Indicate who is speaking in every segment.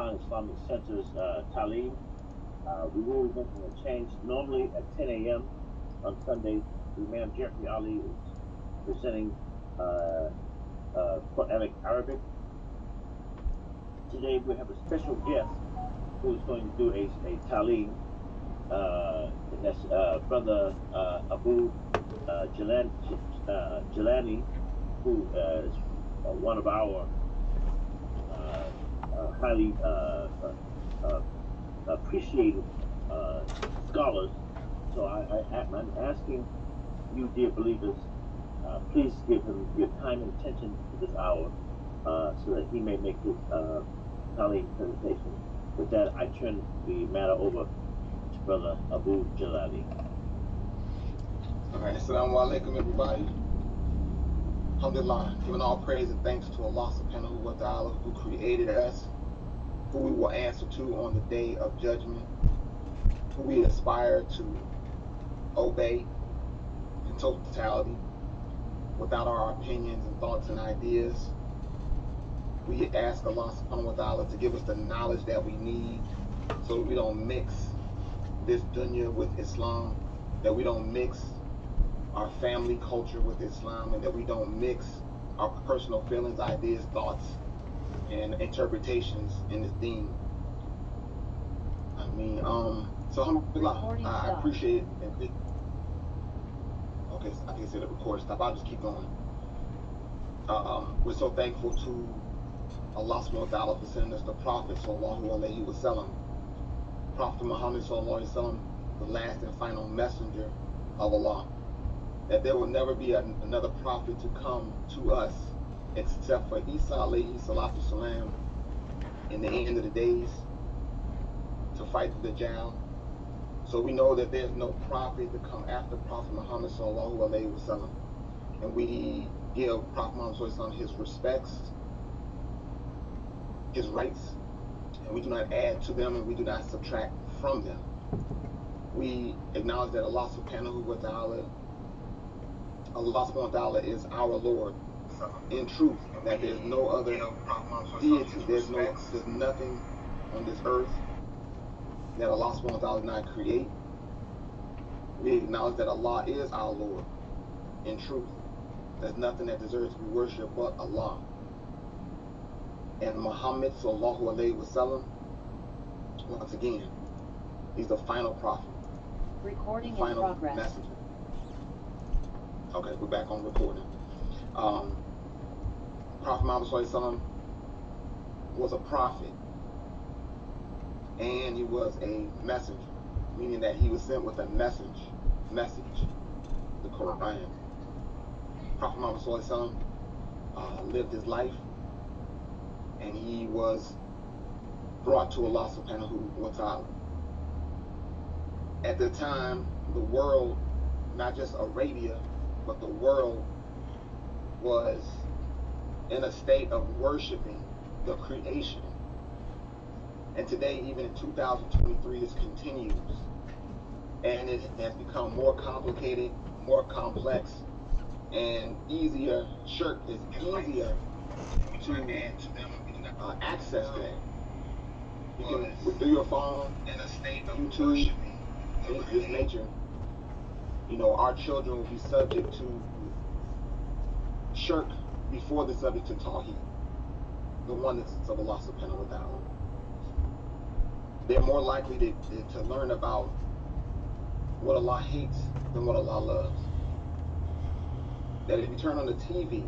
Speaker 1: Khan Islamic Center's Taleem. We will be making a change. Normally at 10 a.m. on Sunday, Imam Jeffrey Ali is presenting Quranic Arabic. Today we have a special guest who is going to do a Taleem. That's Brother Jelani, who is one of our highly appreciated scholars. So I'm asking you, dear believers, please give him your time and attention to this hour so that he may make his Taleem presentation. With that, I turn the matter over to Brother Abu Jelani.
Speaker 2: All right, assalamu alaikum, everybody. Alhamdulillah, giving all praise and thanks to Allah subhanahu wa ta'ala, who created us, who we will answer to on the day of judgment, who we aspire to obey in totality without our opinions and thoughts and ideas. We ask Allah subhanahu wa ta'ala to give us the knowledge that we need so that we don't mix this dunya with Islam, that we don't mix our family culture with Islam, and that we don't mix our personal feelings, ideas, thoughts, and interpretations in this deen. So alhamdulillah, I appreciate it. Okay, so I can say the record stop. I'll just keep going. We're so thankful to Allah subhanahu wa ta'ala for sending us the Prophet sallallahu alaihi wasallam. Prophet Muhammad sallallahu alaihi wasallam, the last and final messenger of Allah. That there will never be another prophet to come to us except for Isa alayhi salatu salam in the end of the days to fight the Dajjal. So we know that there's no prophet to come after Prophet Muhammad sallallahu alaihi wasallam, and we give Prophet Muhammad sallallahu alaihi wasallam his respects, his rights, and we do not add to them and we do not subtract from them. We acknowledge that Allah subhanahu wa ta'ala is our Lord in truth, that there's no other deity, there's nothing on this earth that Allah subhanahu wa ta'ala did not create. We acknowledge that Allah is our Lord in truth. There's nothing that deserves to be worshipped but Allah. And Muhammad sallallahu alaihi wasallam, once again, he's the final prophet.
Speaker 3: Recording
Speaker 2: the final
Speaker 3: in progress.
Speaker 2: Messenger. Okay, we're back on recording. Prophet Muhammad sallallahu alaihi wasallam was a prophet, and he was a messenger, meaning that he was sent with a message, the Quran. Prophet Muhammad sallallahu alaihi wasallam lived his life, and he was brought to Allah subhanahu wa ta'ala. At the time, the world, not just Arabia, but the world was in a state of worshiping the creation. And today, even in 2023, this continues. And it has become more complicated, more complex, and easier. Shirk is easier to access today. You can, through your phone, YouTube, things of this nature, you know, our children will be subject to shirk before they're subject to tawheed, the oneness of Allah subhanahu wa ta'ala. They're more likely to learn about what Allah hates than what Allah loves. That if you turn on the TV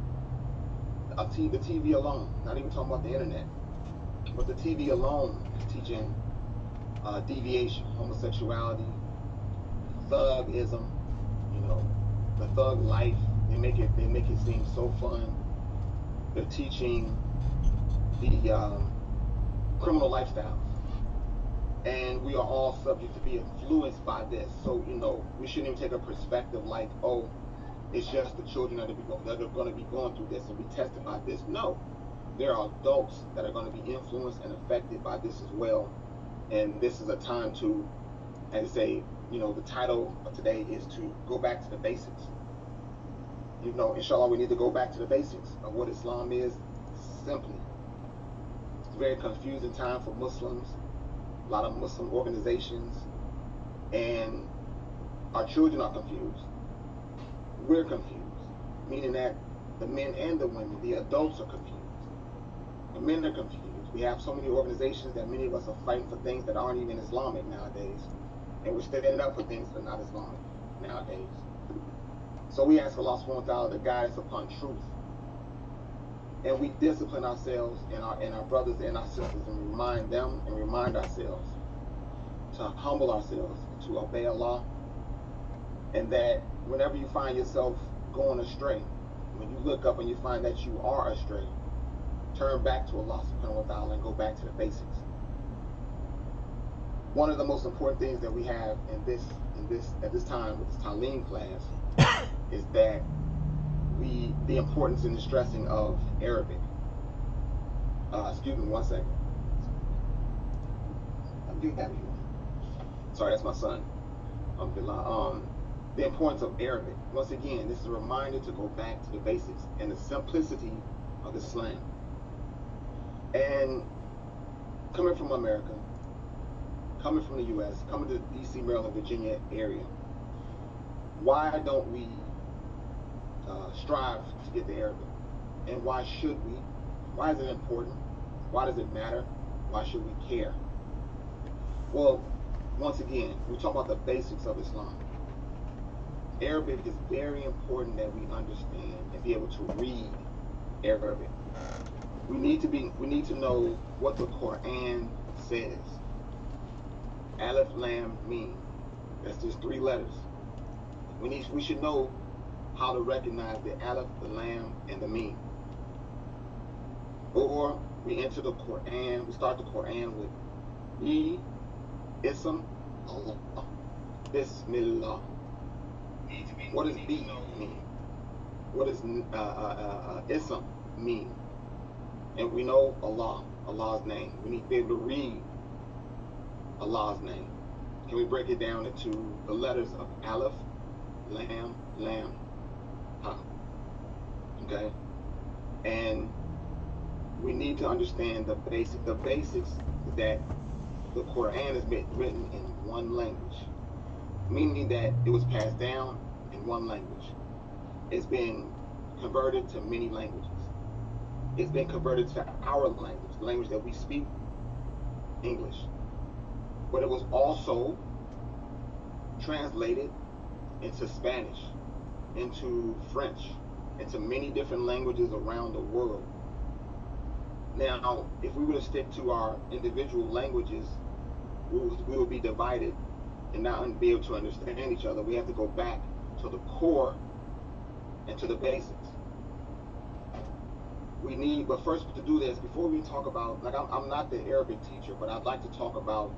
Speaker 2: alone, not even talking about the internet, but the TV alone is teaching deviation, homosexuality, thugism, you know, the thug life. They make it seem so fun. They're teaching the criminal lifestyle, and we are all subject to be influenced by this. So, you know, we shouldn't even take a perspective like, oh, it's just the children that are going to be going through this and be tested by this. No, there are adults that are going to be influenced and affected by this as well. And this is a time to, as I say, you know, the title of today is to go back to the basics. You know, inshallah, we need to go back to the basics of what Islam is. Simply, very confusing time for Muslims, a lot of Muslim organizations, and our children are confused. We're confused, meaning that the men and the women, the adults are confused. The men are confused. We have so many organizations that many of us are fighting for things that aren't even Islamic nowadays, and we're standing up for things that are not Islamic nowadays. So we ask Allah subhanahu wa ta'ala to guide us upon truth, and we discipline ourselves and our brothers and our sisters, and remind them and remind ourselves to humble ourselves, to obey Allah, and that whenever you find yourself going astray, when you look up and you find that you are astray, turn back to Allah subhanahu wa ta'ala and go back to the basics. One of the most important things that we have at this time with this Taleem class is that the importance and the stressing of Arabic. Excuse me one second. Sorry, that's my son. Abdullah. The importance of Arabic. Once again, this is a reminder to go back to the basics and the simplicity of Islam. And coming from America, coming from the U.S., coming to the D.C., Maryland, Virginia area, why don't we strive to get the Arabic? And why should we? Why is it important? Why does it matter? Why should we care? Well, once again, we talk about the basics of Islam. Arabic is very important that we understand and be able to read Arabic. We need to know what the Quran says. Alif, Lam, Mim. That's just 3 letters. We should know how to recognize the Alif, the Lam, and the Mim. Or we enter the Quran. We start the Quran with Ism, Allah, Bismillah. What does B mean? What does Ism mean? And we know Allah, Allah's name. We need to be able to read Allah's name. Can we break it down into the letters of Aleph, Lam, Lam, Ha? Okay? And we need to understand the basics. The basics is that the Quran is written in one language, meaning that it was passed down in one language. It's been converted to many languages. It's been converted to our language, the language that we speak, English. But it was also translated into Spanish, into French, into many different languages around the world. Now, if we were to stick to our individual languages, we would be divided and not be able to understand each other. We have to go back to the core and to the basics. But first to do this, before we talk about, like I'm not the Arabic teacher, but I'd like to talk about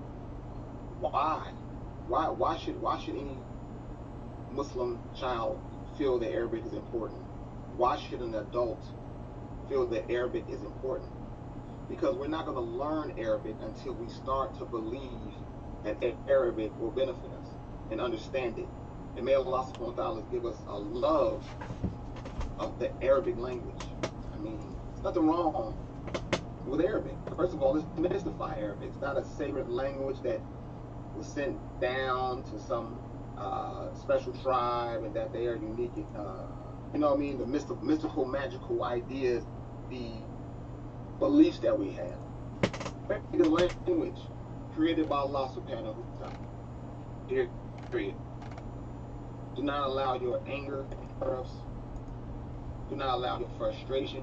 Speaker 2: why should any Muslim child feel that Arabic is important? Why should an adult feel that Arabic is important? Because we're not going to learn Arabic until we start to believe that Arabic will benefit us and understand it. And may Allah subhanahu wa ta'ala give us a love of the Arabic language. I mean, there's nothing wrong with Arabic. First of all, let's demystify Arabic. It's not a sacred language that was sent down to some special tribe and that they are unique. You know what I mean? The mystical, magical ideas, the beliefs that we have. The language created by Allah subhanahu wa ta'ala. Period. Do not allow your anger and nerves. Do not allow your frustration.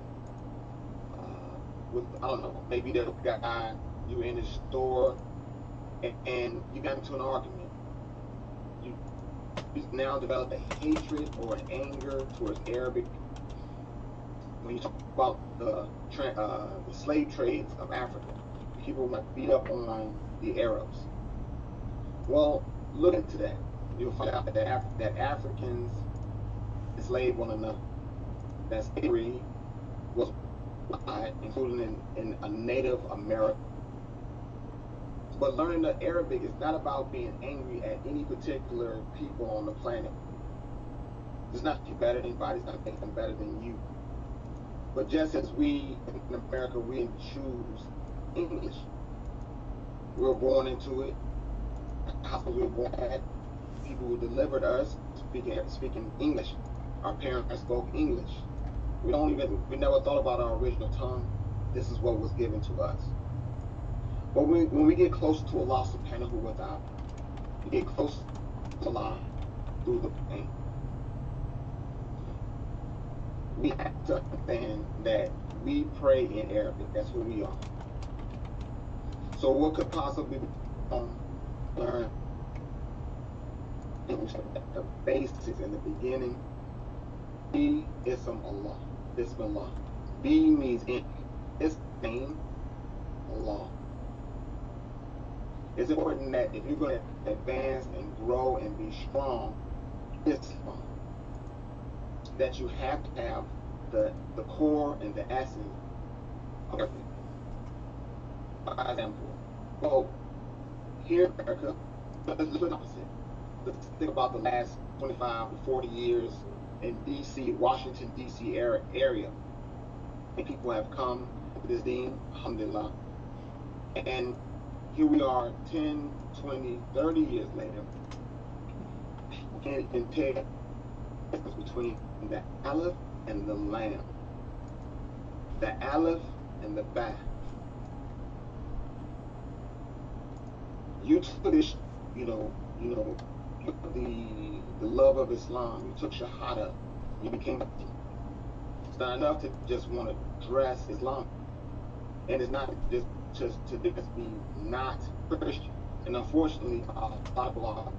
Speaker 2: I don't know, maybe the guy you were in the store and you got into an argument. You now develop a hatred or an anger towards Arabic. When you talk about the slave trades of Africa, people might beat up on the Arabs. Well, look into that. You'll find out that Africans enslaved one another. That slavery was including in a Native American. But learning the Arabic is not about being angry at any particular people on the planet. It's not you better than anybody. It's not making them better than you. But just as we in America, we choose English. We were born into it. Hospitals we were born at. People who delivered us speaking English. Our parents spoke English. We never thought about our original tongue. This is what was given to us. But when we get close to Allah subhanahu wa ta'ala, we get close to Allah through the pain. We have to understand that we pray in Arabic. That's who we are. So what could possibly learn the basics in the beginning? B is from Allah. Bismillah. B means in. It's name Allah. It's important that if you're going to advance and grow and be strong, Islam, that you have to have the core and the essence of everything. For example, well, here in America, let's do the opposite. Let's think about the last 25 to 40 years in D.C., Washington, D.C. area. And people have come to this deen, alhamdulillah. And here we are 10, 20, 30 years later. People can't even tell the difference between the aleph and the lam. The aleph and the ba. You took this, the love of Islam. You took Shahada. You became. It's not enough to just want to dress Islam, and it's not just to be not Christian. And unfortunately, a lot of people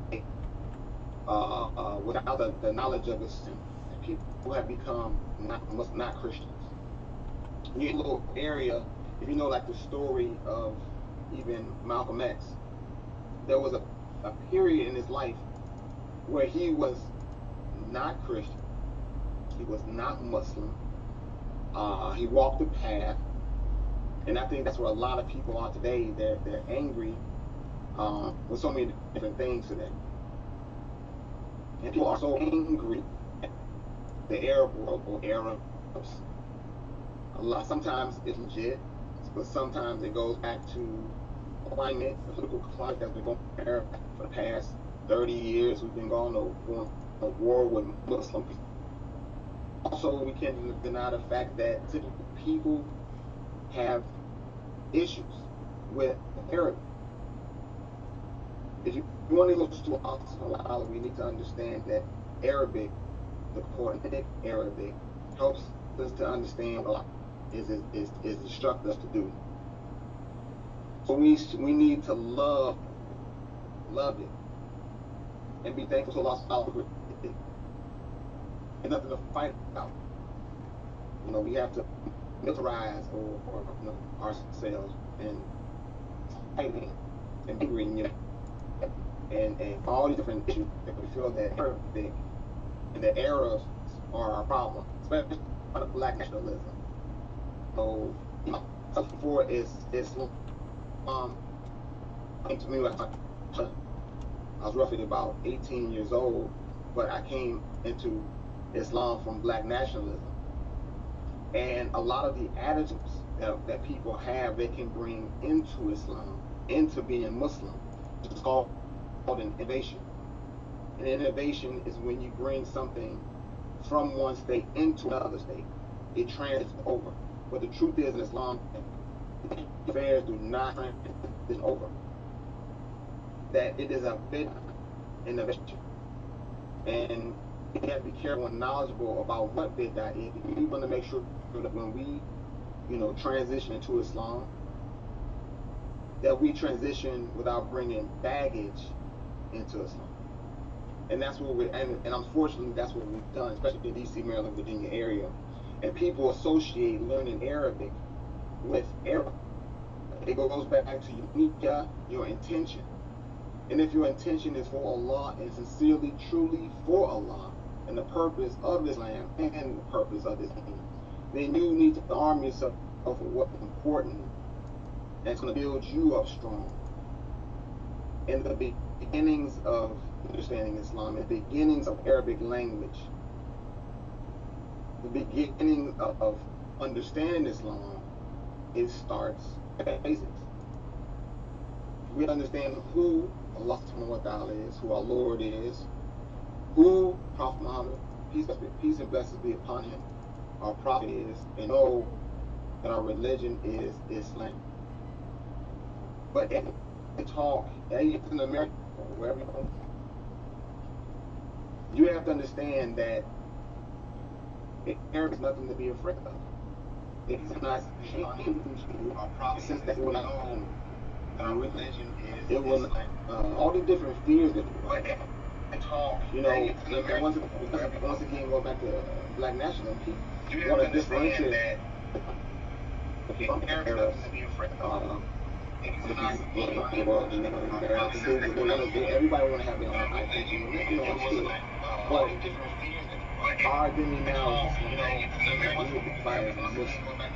Speaker 2: are without the knowledge of Islam, people have become not Christians. In your little area, if you know like the story of even Malcolm X, there was a period in his life where he was not Christian, he was not Muslim, he walked the path, and I think that's where a lot of people are today. They're angry with so many different things today, and people are so angry at the Arab world or Arabs. Sometimes it's legit, but sometimes it goes back to climate, the political climate that's been going on in Arab for the past 30 years. We've been going to a war with Muslims. Also, we can't deny the fact that people have issues with Arabic. If you want to listen to Allah, we need to understand that Arabic, the Quranic Arabic, helps us to understand what Allah is instruct us to do. So we need to love it and be thankful to Allah for it. And nothing to fight about. We have to militarize or ourselves and fighting and angry, and all these different issues that we feel that Arabic and the Arabs are our problem, especially on the black nationalism. So, before is Islam. Came to me when I was roughly about 18 years old, but I came into Islam from black nationalism. And a lot of the attitudes that people have, they can bring into Islam, into being Muslim. It's called an innovation. An innovation is when you bring something from one state into another state. It transits over. But the truth is in Islam, affairs do not transition over. That it is a bit innovation. And you have to be careful and knowledgeable about what bid'ah is. We want to make sure that when we, transition into Islam, that we transition without bringing baggage into Islam. And that's what and unfortunately, that's what we've done, especially in D.C., Maryland, Virginia area. And people associate learning Arabic with Arab. It goes back to your intention. And if your intention is for Allah and sincerely, truly for Allah, and the purpose of Islam and the purpose of this deen, then you need to arm yourself with what's important that's going to build you up strong. In the beginnings of understanding Islam, in the beginnings of Arabic language, the beginning of understanding Islam, it starts basics. We understand who Allah subhanahu wa ta'ala is, who our Lord is, who Prophet Muhammad, peace and blessings be upon him, our prophet is, and know that our religion is Islam. But if you talk, in America, or wherever you go, you have to understand that there is nothing to be afraid of. It's not changed our prophet since that will not know that our religion is it will all the different fears that talk, you know, and once again go back to black nationalism, you want to differentiate that era everybody want to have their own identity, you know, understood. But our identity now is, you know, we identify as Muslim.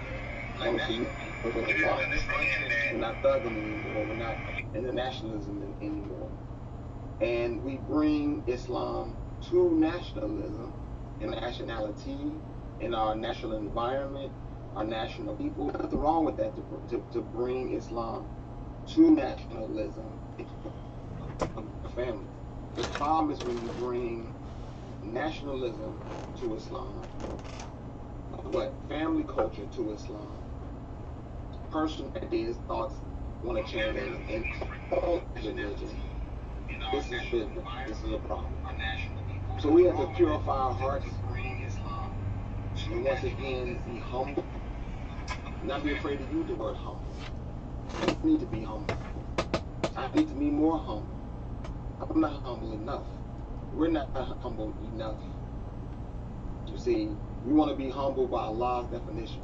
Speaker 2: We're not thugging anymore. We're not into nationalism anymore. And we bring Islam to nationalism and nationality in our national environment, our national people. There's nothing wrong with that to bring Islam to nationalism, a family. The problem is when you bring nationalism to Islam, but family culture to Islam, personal ideas, thoughts want to change, and all religion. This is business. This is a problem. So we have to purify our hearts and once again be humble. Not be afraid to use the word humble. I need to be humble. I need to be more humble. I'm not humble enough. We're not humble enough. You see, we want to be humble by Allah's definition.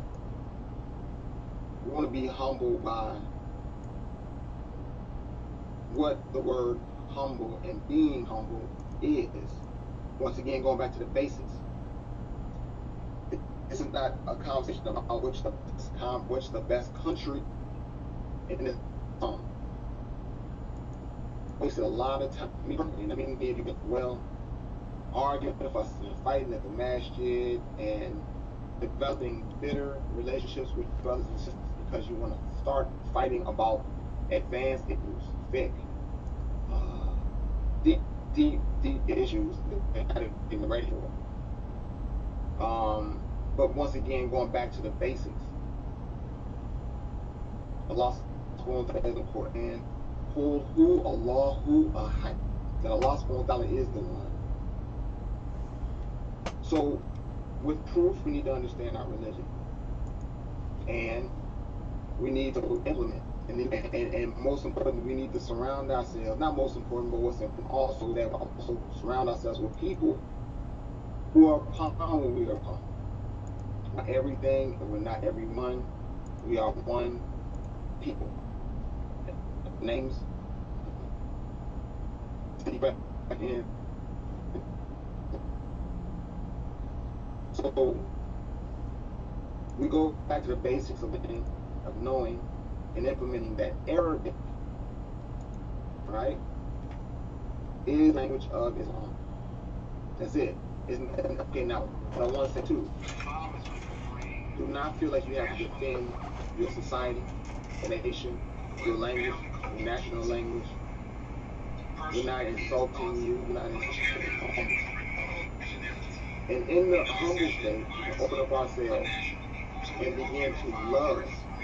Speaker 2: We want to be humble by what the word humble and being humble is. Once again, going back to the basics. This is not a conversation about which the best country in this song. Wasted a lot of time. Arguing with us and fighting at the masjid and developing bitter relationships with brothers and sisters because you want to start fighting about advanced issues, fiqh, deep issues that I didn't even ready for. But once again, going back to the basics, Allah subhanahu wa ta'ala in the Quran, who Allahu ahad, that Allah subhanahu wa ta'ala is the one. So, with proof, we need to understand our religion, and we need to implement. And most importantly, we need to surround ourselves. Not most important, but what's important also that we also surround ourselves with people who are upon what we are upon. Not everything, and we're not everyone. We are one people. Names. Again. So we go back to the basics of knowing and implementing that Arabic, right, is language of Islam. That's it. Okay, now what I want to say too, do not feel like you have to defend your society, your nation, your language, your national language. We're not insulting you. We're not insulting you. And in the humble state, we can open up ourselves and begin to love.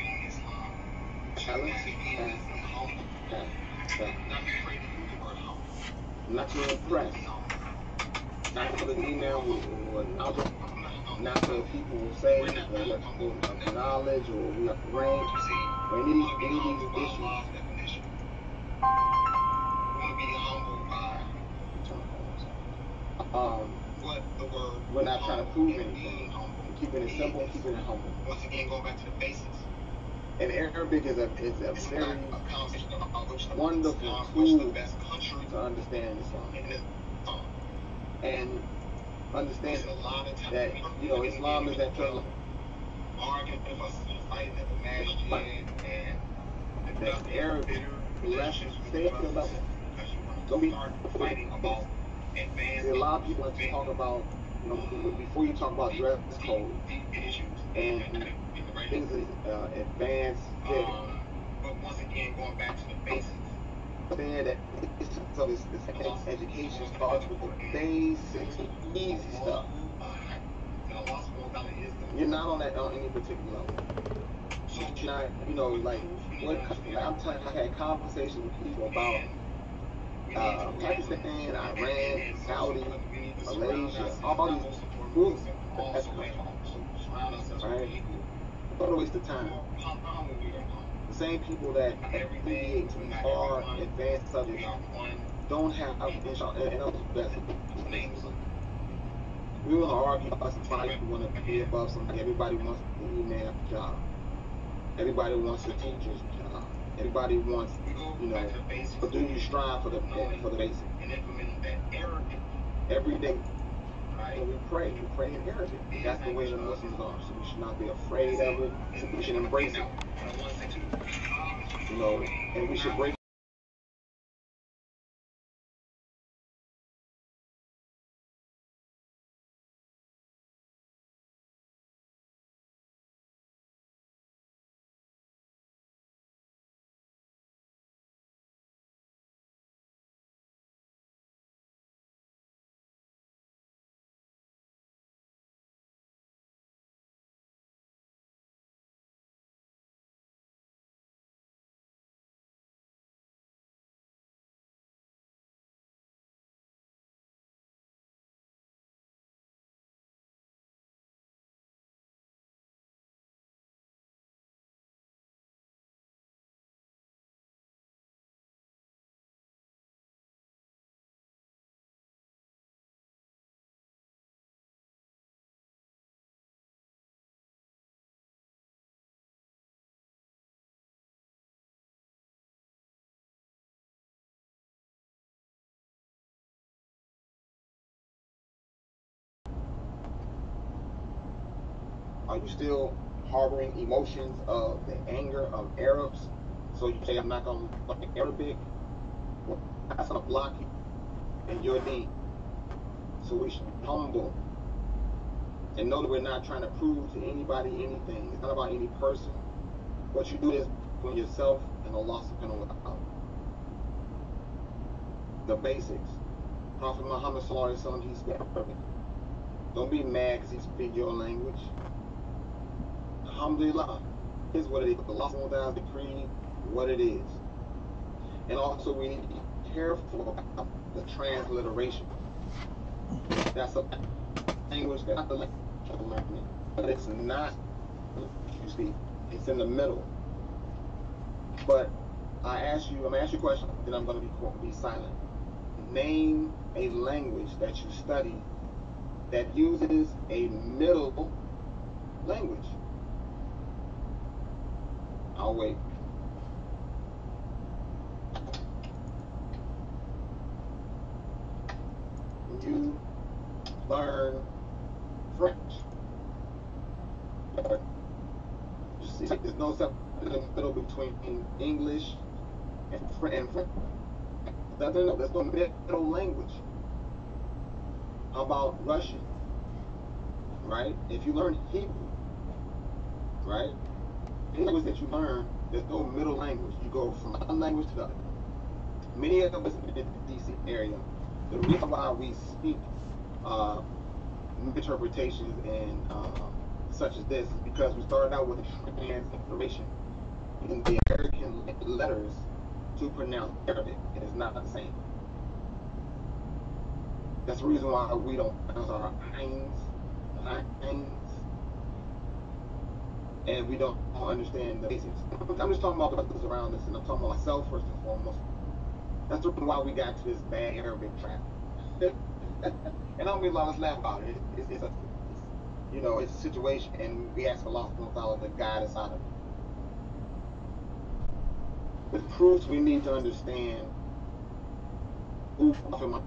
Speaker 2: Not to impress. Not to the email or not to people who say knowledge or we have rank or any of these issues. We're not trying to prove anything. We're keeping it simple and keeping it humble. Once again, going back to the basics. And Arabic is a very wonderful tool to understand Islam. And understand that, you know, Islam is that term. That Arabic lessons stay at your level. Don't be fighting about advanced. A lot of people like to talk about, you know, before you talk about dress code and things advanced fit, But once again, going back to the basics, saying that so this education starts with the basics, easy stuff. You're not on that on any particular level. So you're not, you know, like what? Like I'm telling you, I had conversations with people about Pakistan, Iran, Saudi, Malaysia, all these rules. Right? What a waste of time. The same people that deviate to these far advanced subjects don't have we want to argue about somebody who want to be above somebody. Everybody wants the email job. Everybody wants the teacher's job. Everybody wants, you know, but do you strive for the basic? Every day when we pray in Arabic. That's the way the Muslims are. So we should not be afraid of it. We should embrace it. You know, and we should break. Are you still harboring emotions of the anger of Arabs? So you say, I'm not going to like Arabic? Well, that's going to block you in your deen. So we should be humble and know that we're not trying to prove to anybody anything. It's not about any person. What you do is for yourself and Allah subhanahu wa ta'ala. The basics. Prophet Muhammad sallallahu alaihi wasallam, he spoke Arabic. Don't be mad because he speaks your language. Alhamdulillah, here's what it is. Allah subhanahu wa ta'ala decreed what it is. And also we need to be careful about the transliteration. That's a language, that's not the language of learning. But it's not, you see, it's in the middle. But I'm gonna ask you a question, then I'm going to be silent. Name a language that you study that uses a middle language. I'll wait. You learn French. You see, there's no separate in the middle between English and French. There's no middle language. How about Russian? Right? If you learn Hebrew, right? Any language that you learn, there's no middle language. You go from one language to the other. Many of us in the DC area, the reason why we speak interpretations and such as this is because we started out with a transliteration using the American letters to pronounce Arabic. It is not the same. That's the reason why we don't pronounce our Eins, and we don't understand the basics. I'm just talking about what's around us, and I'm talking about myself first and foremost. That's the reason why we got to this bad Arabic trap. And I'm gonna let's laugh about it. It's a situation, and we ask Allah subhanahu wa ta'ala to guide us out of it. With proofs, we need to understand who Prophet Muhammad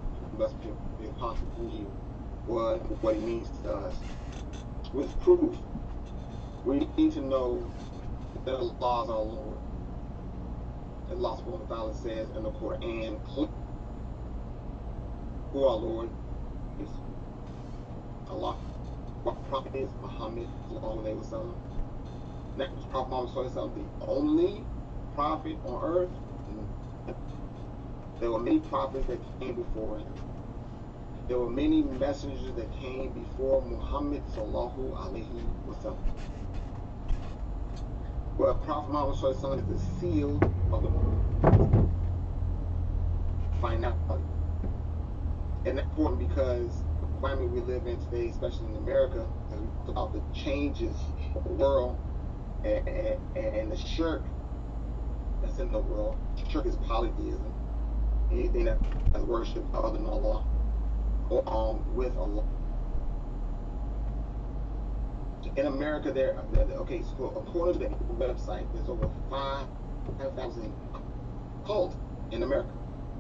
Speaker 2: was, what he means to us. With proof, we need to know that Allah is our Lord. Allah subhanahu wa ta'ala says in the Quran, who our Lord is. Allah. What Prophet is Muhammad sallallahu alayhi wa sallam. Next, Prophet Muhammad sallallahu alayhi wa sallam, the only prophet on earth? There were many prophets that came before him. There were many messengers that came before Muhammad sallallahu alaihi wasallam. Well, Prophet Muhammad sallallahu alaihi wasallam is the seal of the finality. And that's important because the climate we live in today, especially in America, as we talk about the changes of the world and the shirk that's in the world. Shirk is polytheism. Anything that is worshipped other than Allah or with Allah. In America, okay, so according to the website, there's over 5,000 cults in America.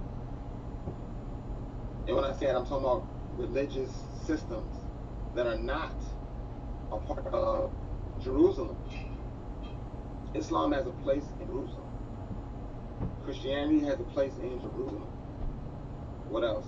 Speaker 2: And when I say that, I'm talking about religious systems that are not a part of Jerusalem. Islam has a place in Jerusalem. Christianity has a place in Jerusalem. What else?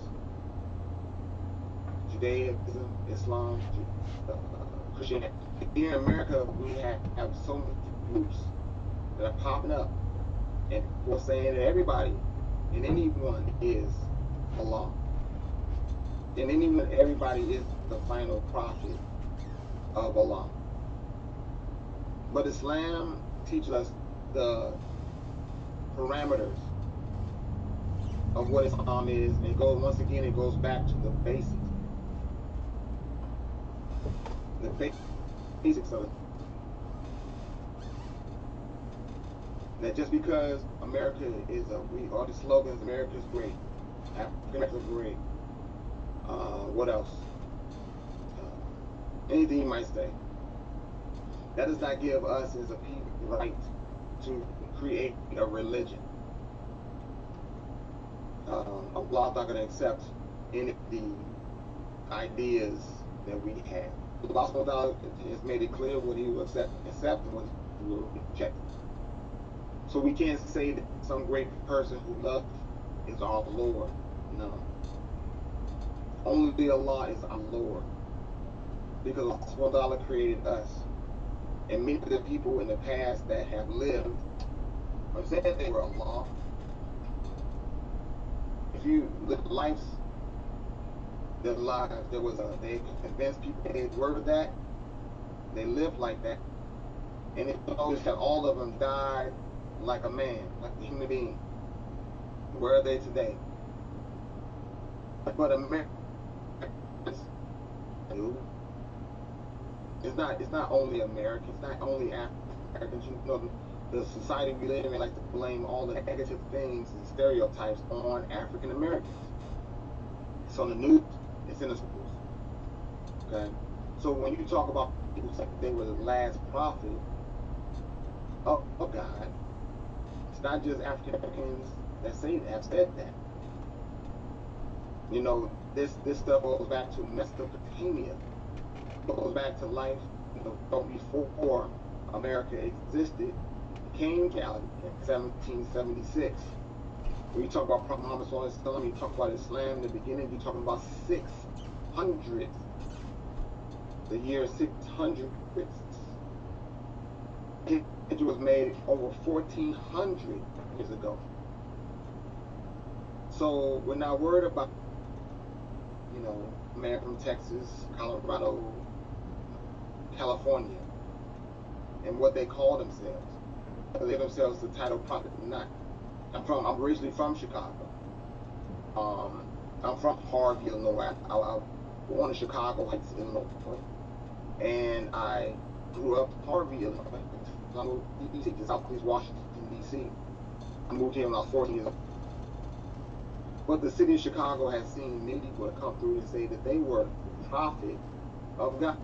Speaker 2: Judaism, Islam, Christianity. Here in America, we have so many groups that are popping up, and we're saying that everybody and anyone is Allah. And everybody is the final prophet of Allah. But Islam teaches us the parameters of what Islam is, and it goes back to the basics. The basics of it. That just because America is all the slogans, America is great, Africa is great, what else? Anything you might say. That does not give us as a people the right to create a religion. Allah is not going to accept any of the ideas that we have. Allah has made it clear what He will accept and what He will reject. So we can't say that some great person who loves is our Lord. No. Only Allah is our Lord. Because Allah created us. And many of the people in the past that have lived are saying they were Allah. If you look at their lives, they convinced people they were that, they lived like that. And if you notice that all of them died like a man, like a human being. Where are they today? But America, it's not only Americans, it's not only Africans. You know, the society we live in likes to blame all the negative things and stereotypes on African Americans. It's on the news, it's in the schools. Okay? So when you talk about people saying they were the last prophet of God, it's not just African Americans that have said that. You know, this stuff goes back to Mesopotamia. It goes back to life, before America existed. It came to reality in 1776. When you talk about Prophet Muhammad sallallahu alaihi wasallam, you talk about Islam in the beginning, you're talking about 600. The year 600. It was made over 1,400 years ago. So we're not worried about, man from Texas, Colorado, California, and what they call themselves. Whether they themselves the title prophet or not. I'm originally from Chicago. I'm from Harvey, Illinois. I was born in Chicago Heights, Illinois, and I grew up in Harvey, Illinois. I moved to DC, Southeast Washington, DC. I moved here when I was 14 years old. But the city of Chicago has seen many people that come through and say that they were the prophet of God.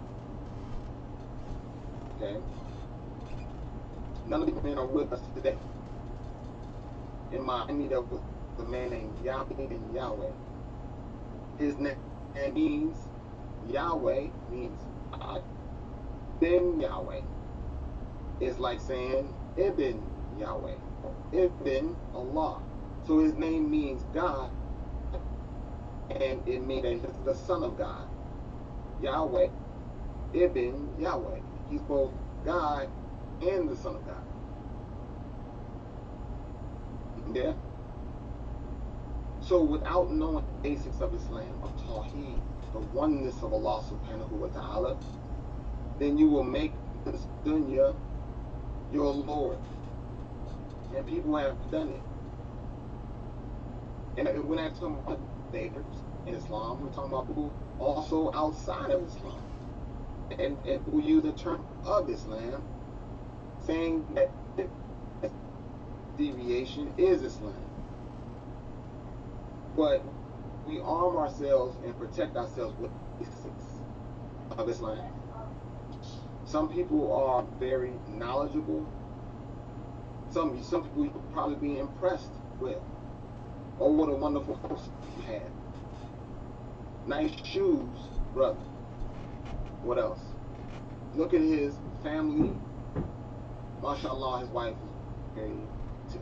Speaker 2: Okay? None of these men are with us today. In Miami, there was a man named Yahweh. His name means Yahweh means God. Then Yahweh is like saying Ibn Yahweh, Ibn Allah. So his name means God, and it means that he's the Son of God. Yahweh, Ibn Yahweh. He's both God and the Son of God. Yeah. So without knowing the basics of Islam, of Tawheed, the oneness of Allah subhanahu wa ta'ala, then you will make this dunya your Lord. And people have done it. And we're not talking about neighbors in Islam, we're talking about people also outside of Islam. And we use the term of Islam, saying that deviation is Islam. But we arm ourselves and protect ourselves with the basics of Islam. Some people are very knowledgeable. Some people you could probably be impressed with. Oh, what a wonderful house you have. Nice shoes, brother. What else? Look at his family. MashaAllah, his wife is married too.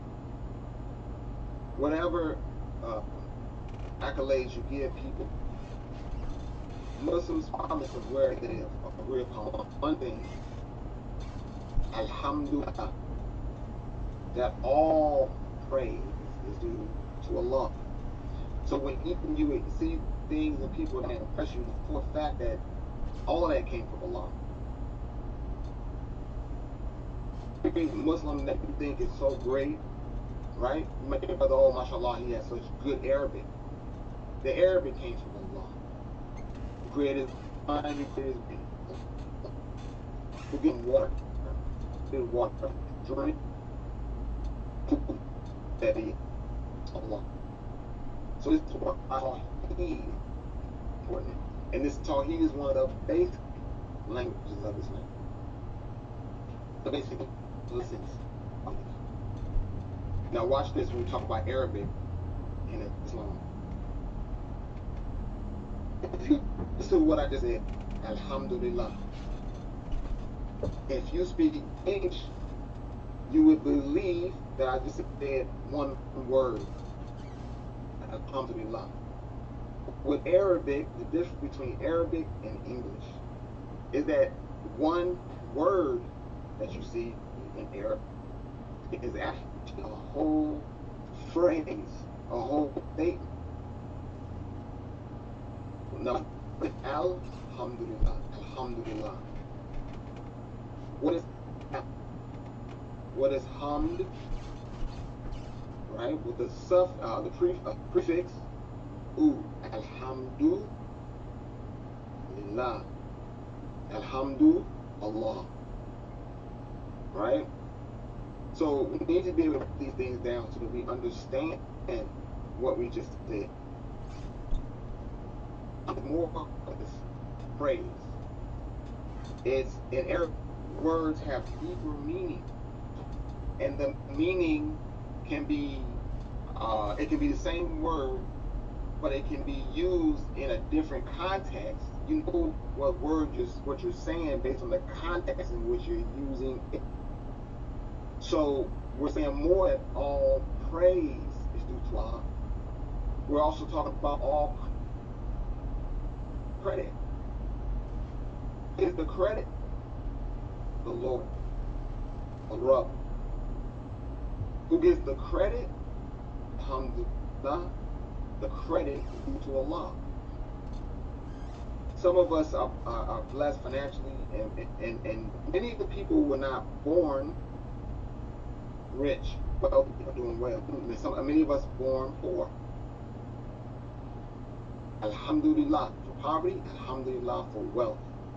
Speaker 2: Whatever accolades you give people, Muslims promise of where they live agree upon one thing. Alhamdulillah, that all praise is due to Allah. So when even you see things and people that impress you, for the fact that all of that came from Allah. Every Muslim that you think is so great, right? You might think, oh, mashallah, he has such good Arabic. The Arabic came from Allah. He created mind, he created his being. Who gave water? Did water drink? That is Allah. So this is what Tawheed important. And this Tawheed is one of the basic languages of Islam. The basic listens. Now watch this when we talk about Arabic in Islam. This is what I just said. Alhamdulillah. If you speak English, you would believe that I just said one word. Alhamdulillah. With Arabic, the difference between Arabic and English is that one word that you see in Arabic is actually a whole phrase, a whole statement. Now, Alhamdulillah, Alhamdulillah. What is hamd? Right, with the prefix alhamdulillah, alhamdu Allah. Right? So we need to be able to put these things down so that we understand what we just did. More of this phrase. It's in Arabic, words have deeper meaning, and the meaning can be it can be the same word, but it can be used in a different context. You know what you're saying based on the context in which you're using it. So we're saying more that all praise is due to Allah. We're also talking about all credit. Is the credit the Lord, Allah? Who gives the credit? Alhamdulillah. The credit is due to Allah. Some of us are blessed financially, and many of the people were not born rich, wealthy, or doing well. Many of us born poor. Alhamdulillah for poverty, alhamdulillah for wealth.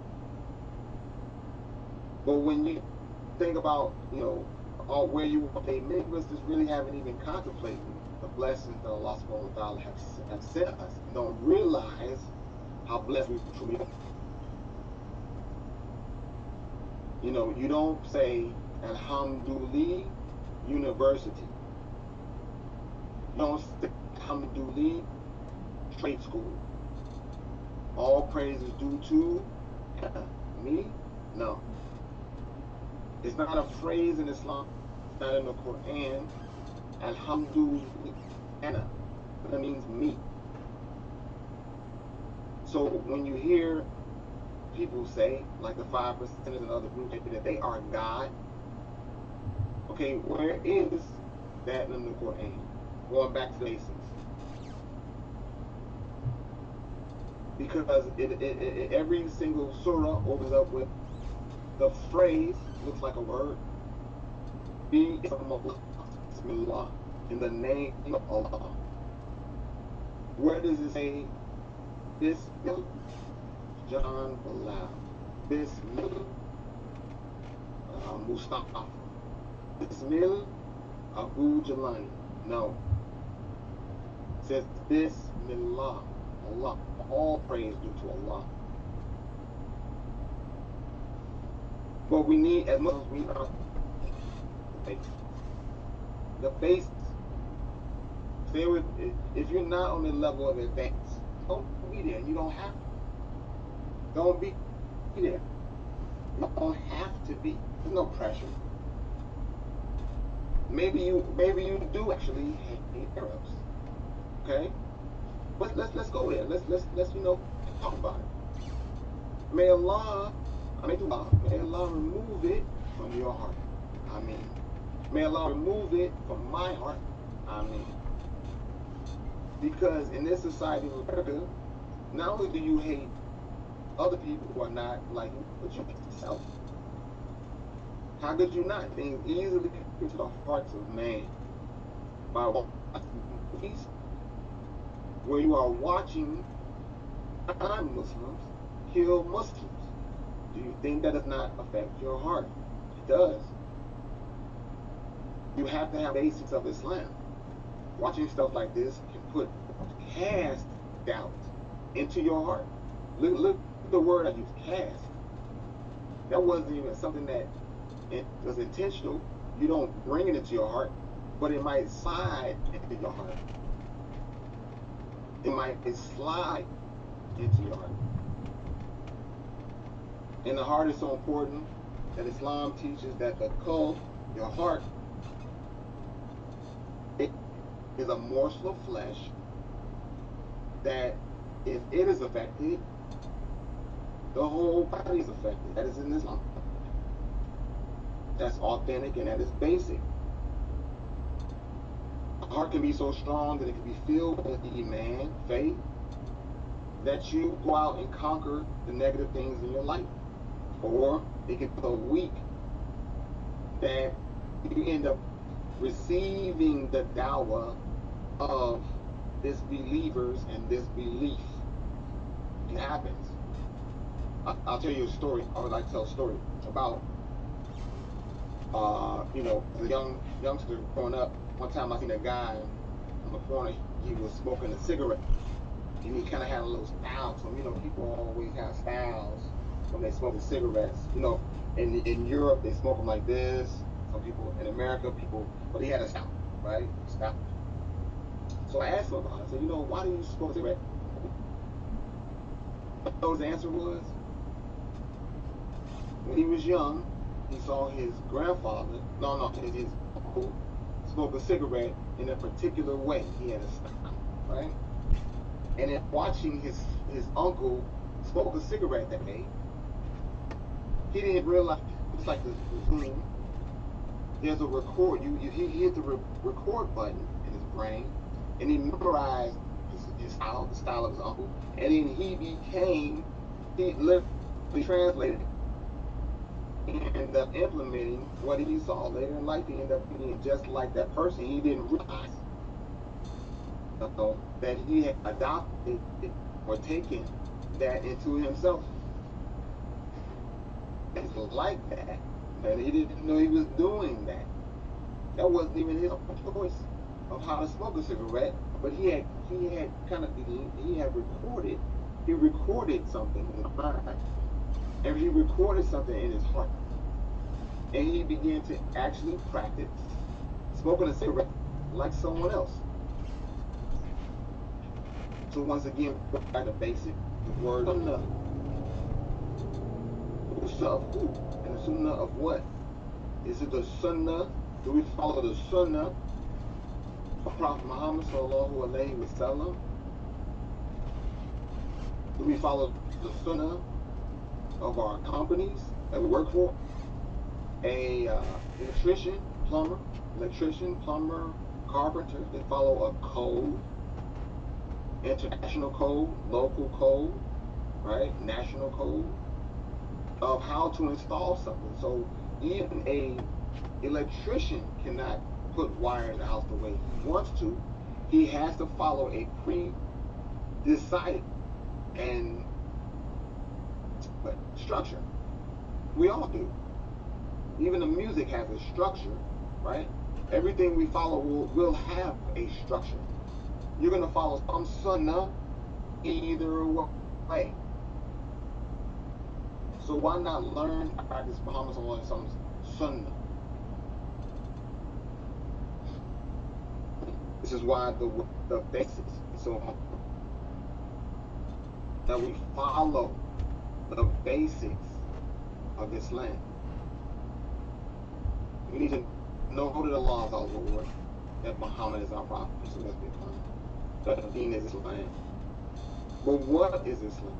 Speaker 2: But when you think about, all where you were paid, many of us just really haven't even contemplated the blessings that Allah subhanahu wa ta'ala have sent us, and don't realize how blessed we truly are. You don't say Alhamdulillah University. You don't say Alhamdulillah Trade School. All praise is due to me? No. It's not a phrase in Islam. It's not in the Quran. Alhamdulillah. That means me. So when you hear people say, like the 5% and other groups, that they are God, okay, where is that in the Quran. Going back to the basics. Because every single surah opens up with the phrase, looks like a word, Bismillah, in the name of Allah. Where does it say Bismillah? John Bilal. Bismillah Mustafa. Bismillah Abu Jelani. No. It says Bismillah. Allah. All praise due to Allah. But we need, as much as we are, the basics. Say if you're not on the level of advance, don't be there. You don't have to. Don't be there. You don't have to be. There's no pressure. Maybe you do actually hate Arabs. Okay? But let's go there. Let's talk about it. May Allah remove it from your heart. I mean, may Allah remove it from my heart. I mean, because in this society of America, not only do you hate other people who are not like you, but you hate yourself. How could you not? Things easily come into the hearts of man by movies where you are watching non-Muslims kill Muslims. Do you think that does not affect your heart? It does. You have to have basics of Islam. Watching stuff like this can cast doubt into your heart. Look at the word I used, cast. That wasn't even something that it was intentional. You don't bring it into your heart, but it might slide into your heart. It might slide into your heart. And the heart is so important that Islam teaches that the qalb, your heart, it is a morsel of flesh that if it is affected, the whole body is affected. That is in Islam. That's authentic and that is basic. The heart can be so strong that it can be filled with Iman, faith, that you go out and conquer the negative things in your life. Or it can be so weak that you end up receiving the dawah of disbelievers and disbelief. It happens. I'll tell you a story. I would like to tell a story about, the youngster growing up. One time I seen a guy on the corner. He was smoking a cigarette, and he kind of had a little style to him. People always have styles when they smoke cigarettes. In Europe they smoke them like this. Some people in America, but he had a style, right? Style. So I asked him about it. I said, why do you smoke a cigarette? You know what his answer was? When he was young, he saw his grandfather, his uncle, smoke a cigarette in a particular way. He had a style, right? And in watching his uncle smoke a cigarette that day, he didn't realize, it's like the Zoom, there's a record, he hit the record button in his brain, and he memorized his style, the style of his uncle, and then he literally translated it. He ended up implementing what he saw later in life. He ended up being just like that person. He didn't realize that he had adopted or taken that into himself. It's like that, and he didn't know he was doing that. That wasn't even his choice of how to smoke a cigarette, but he had recorded something in his mind, and he recorded something in his heart, and he began to actually practice smoking a cigarette like someone else. So once again, back to basic, the word sunnah. Sunnah of who? And the sunnah of what? Is it the sunnah? Do we follow the sunnah of Prophet Muhammad sallallahu alaihi wasallam? Do we follow the sunnah of our companies that we work for? A electrician, plumber, electrician, plumber, carpenter, they follow a code, international code, local code, right? National code of how to install something. So even a electrician cannot put wires in the house the way he wants to. He has to follow a pre-decided and structure. We all do. Even the music has a structure, right? Everything we follow will have a structure. You're going to follow some sunnah either way. So why not learn and practice Muhammad Sallallahu Alaihi Wasallam's sunnah? This is why the basics is so important. That we follow the basics of Islam. We need to know that Allah is our Lord, that Muhammad is our prophet, that the deen is Islam. But what is Islam?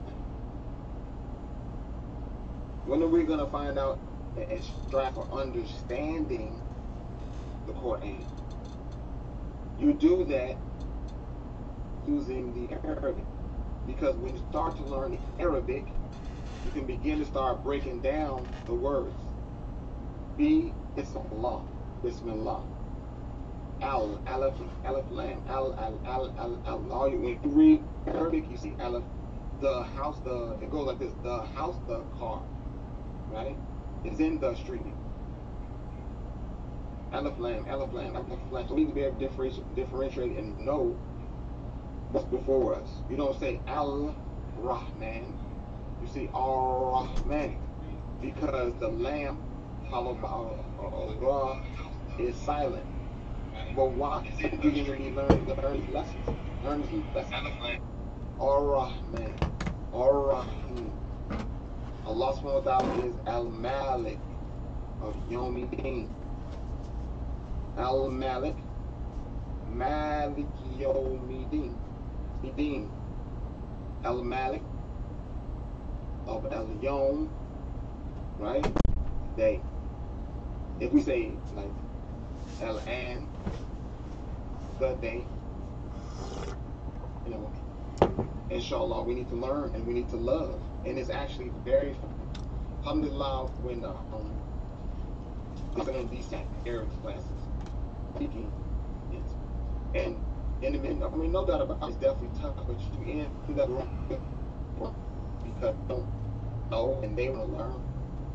Speaker 2: When are we going to find out and strive for understanding the Quran? You do that using the Arabic. Because when you start to learn the Arabic, you can begin to start breaking down the words. Bismillah, Bismillah. Al, Alif, Alif, Lam, Al. When you read Arabic, you see Alif, the house, it goes like this, the house, the car, right? It's in the street. Alif, Lam, Alif, Lam, Alif, Lam. So we need to be able to differentiate and know what's before us. You don't say Al-Rahman, you say Ar-Rahman, because the Lam followed by Ra is silent. But why? You're going to be learning these lessons. Learn these lessons. Ar-Rahman, Ar-Rahim. Allah subhanahu wa ta'ala is Al-Malik of Yawmi-Din. Al-Malik, Malik Yawmi-Din. Din. Al-Malik of Al-Yawm, right? Day. If we say like Al-An, the day, you know, inshallah, we need to learn and we need to love. And it's actually very fun. Alhamdulillah, when in these Arabic classes, speaking it, and in the middle, I mean, no doubt about it, it's definitely tough, but you end up because you don't know and they want to learn.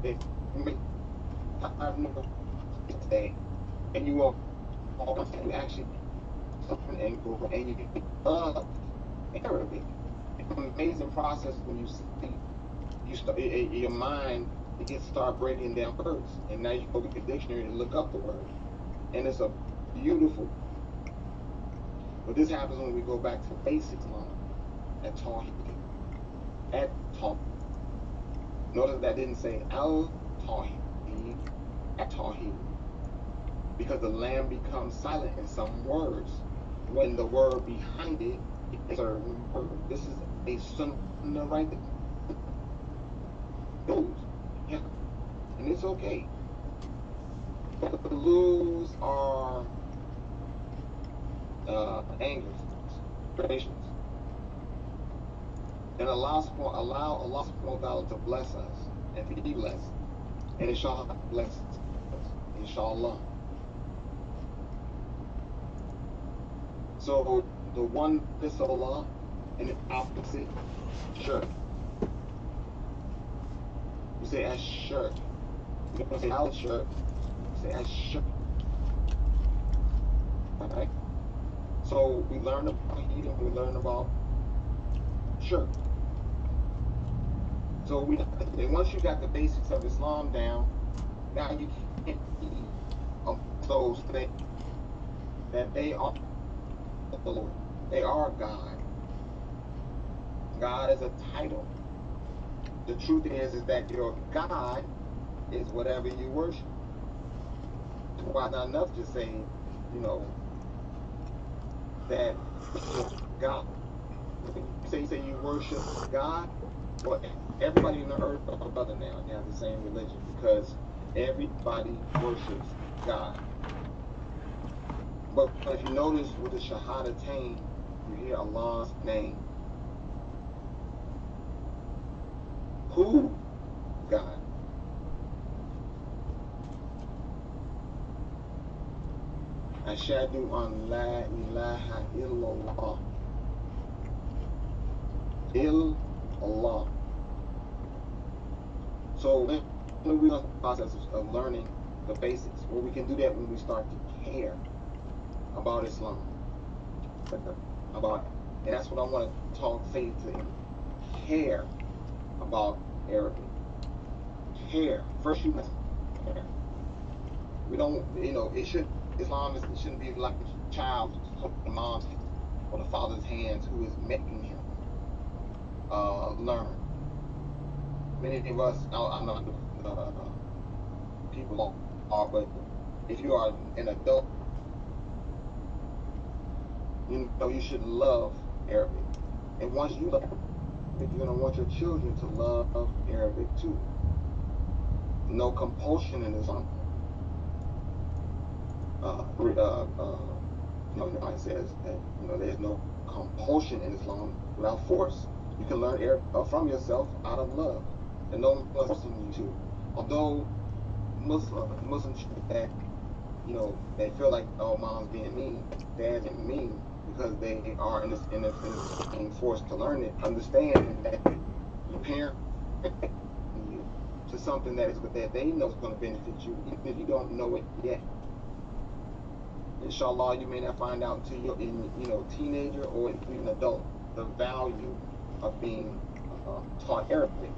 Speaker 2: I've never today, and you will you actually learn and grow, and you love Arabic. It's an amazing process when you see, you start your mind, it gets start breaking down words, and now you go to the dictionary and look up the word, and it's a beautiful. But this happens when we go back to basics alone, at Tawheed. At Tawheed. Notice that didn't say Al-Tawheed, at Tawheed. Because the lamb becomes silent in some words when the word behind it is a word. This is a sunnah right there. Yeah. And it's okay. But to lose our angers, frustrations, and allow Allah subhanahu wa ta'ala to bless us and be blessed, and inshallah bless us, inshallah. So the one is Allah and the opposite shirk. You say as shirk. You don't say al shirk. You say as shirk. Alright? So we learn about Eid and we learn about shirk. So and once you got the basics of Islam down, now you can't be those things that they are the Lord. They are God. God is a title. The truth is that your God is whatever you worship. Why not enough to say, you know, that God. You say you worship God, well, everybody on the earth is a brother now. They have the same religion because everybody worships God. But if you notice with the Shahadatain, you hear Allah's name. Who? God. Ashhadu an la ilaha illallah. Allah. So when we're in the process of learning the basics, well, we can do that when we start to care about Islam. And that's what I want to say to him. Care about Arabic. Care. First you must care. We don't, Islam shouldn't be like a child holding the mom's or the father's hands who is making him learn. Many of us, I'm not people are, but if you are an adult, you should love Arabic. And once you love Arabic, you're going to want your children to love Arabic too. No compulsion in Islam. It says that there's no compulsion in Islam without force. You can learn Arabic from yourself out of love, and no one forcing you to. Although Muslims that they feel like, oh, mom's being mean, dad's being mean, because they are being forced to learn it. Understand that your parent you to something that they know is going to benefit you, even if you don't know it yet. Inshallah, you may not find out until you're in teenager or even adult the value of being taught Arabic.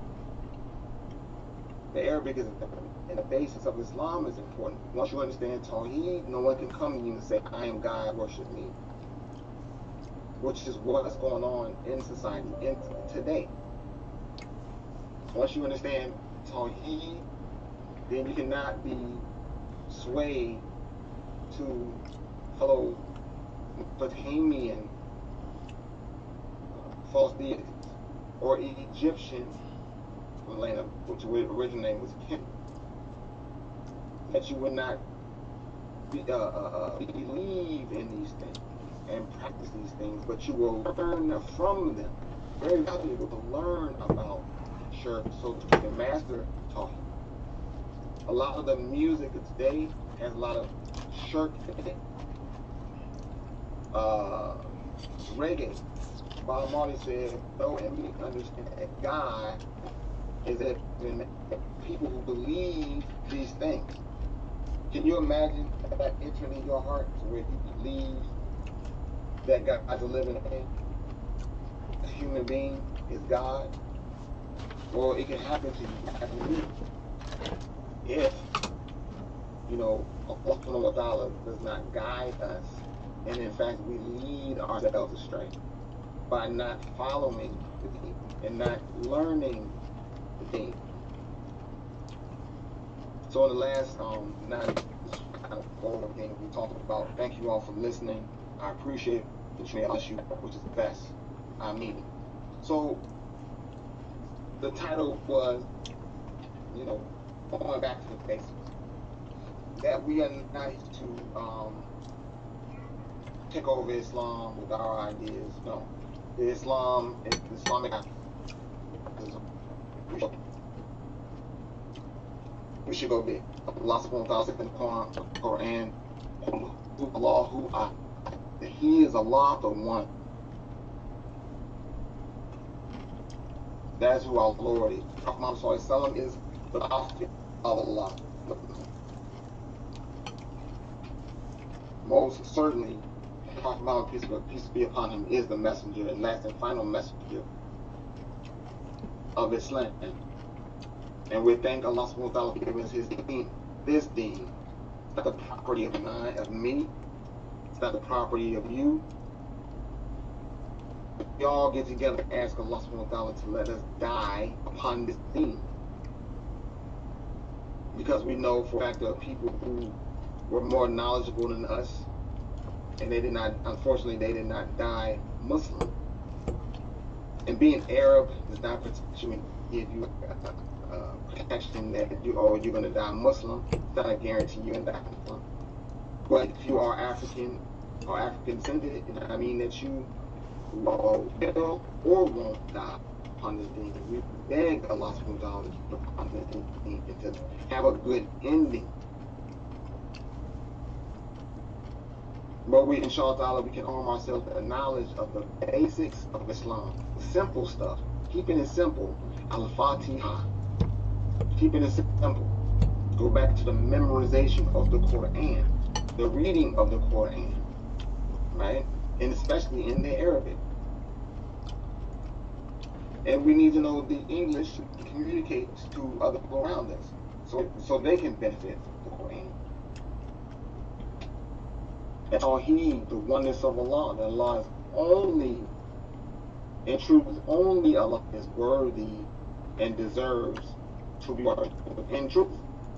Speaker 2: The Arabic is and the basis of Islam is important. Once you understand Tawheed, no one can come to you and say, I am God, worship me. Which is what's going on in society today. Once you understand Tawheed, then you cannot be swayed to follow Mesopotamian false deities or Egyptian land, which original name was Quentin. That you would not believe in these things and practice these things, but you will learn from them. Very valuable to learn about shirk, so to the master talking. A lot of the music of today has a lot of shirk in it. Reggae. Bob Marley said, "Though and me understand that God is that people who believe these things." Can you imagine that entering in your heart to where you believe that God's a living thing, a human being is God? Well, it can happen to you if Allah does not guide us, and in fact we lead ourselves astray by not following the deen and not learning the deen. So in the last thing we talked about, thank you all for listening. I appreciate it. May Allah shoot, which is the best. I mean it. So the title was, going back to the basics. That we are not to take over Islam with our ideas. No. The Islamic we should go big. Allah subhanahu wa ta'ala said in the Quran, Allah, He is Allah, the one. That is who our Lord is. Prophet Muhammad sallallahu alaihi wasallam is the prophet of Allah. Most certainly, Prophet Muhammad, peace be upon him, is the messenger and last and final messenger of Islam. And we thank Allah subhanahu wa ta'ala for giving us his deen. This deen. It's not the property of me. It's not the property of you. We all get together and ask Allah subhanahu wa ta'ala to let us die upon this deen. Because we know for a fact there are people who were more knowledgeable than us, and unfortunately they did not die Muslim. And being Arab does not protect you and give you protection that you're going to die Muslim. It's not a guarantee you're going to die Muslim. But if you are African or African descended, I mean that you will or won't die upon this thing. We beg Allah subhanahu wa ta'ala to keep upon this thing and to have a good ending. But we, inshallah, we can arm ourselves with the knowledge of the basics of Islam, the simple stuff, keeping it simple. Al-Fatiha, keeping it simple. Go back to the memorization of the Quran, the reading of the Quran, right? And especially in the Arabic. And we need to know the English to communicate to other people around us, so they can benefit from the Quran. And Tawheed, the oneness of Allah, that Allah is only, in truth, only Allah is worthy and deserves to be worshipped. In truth,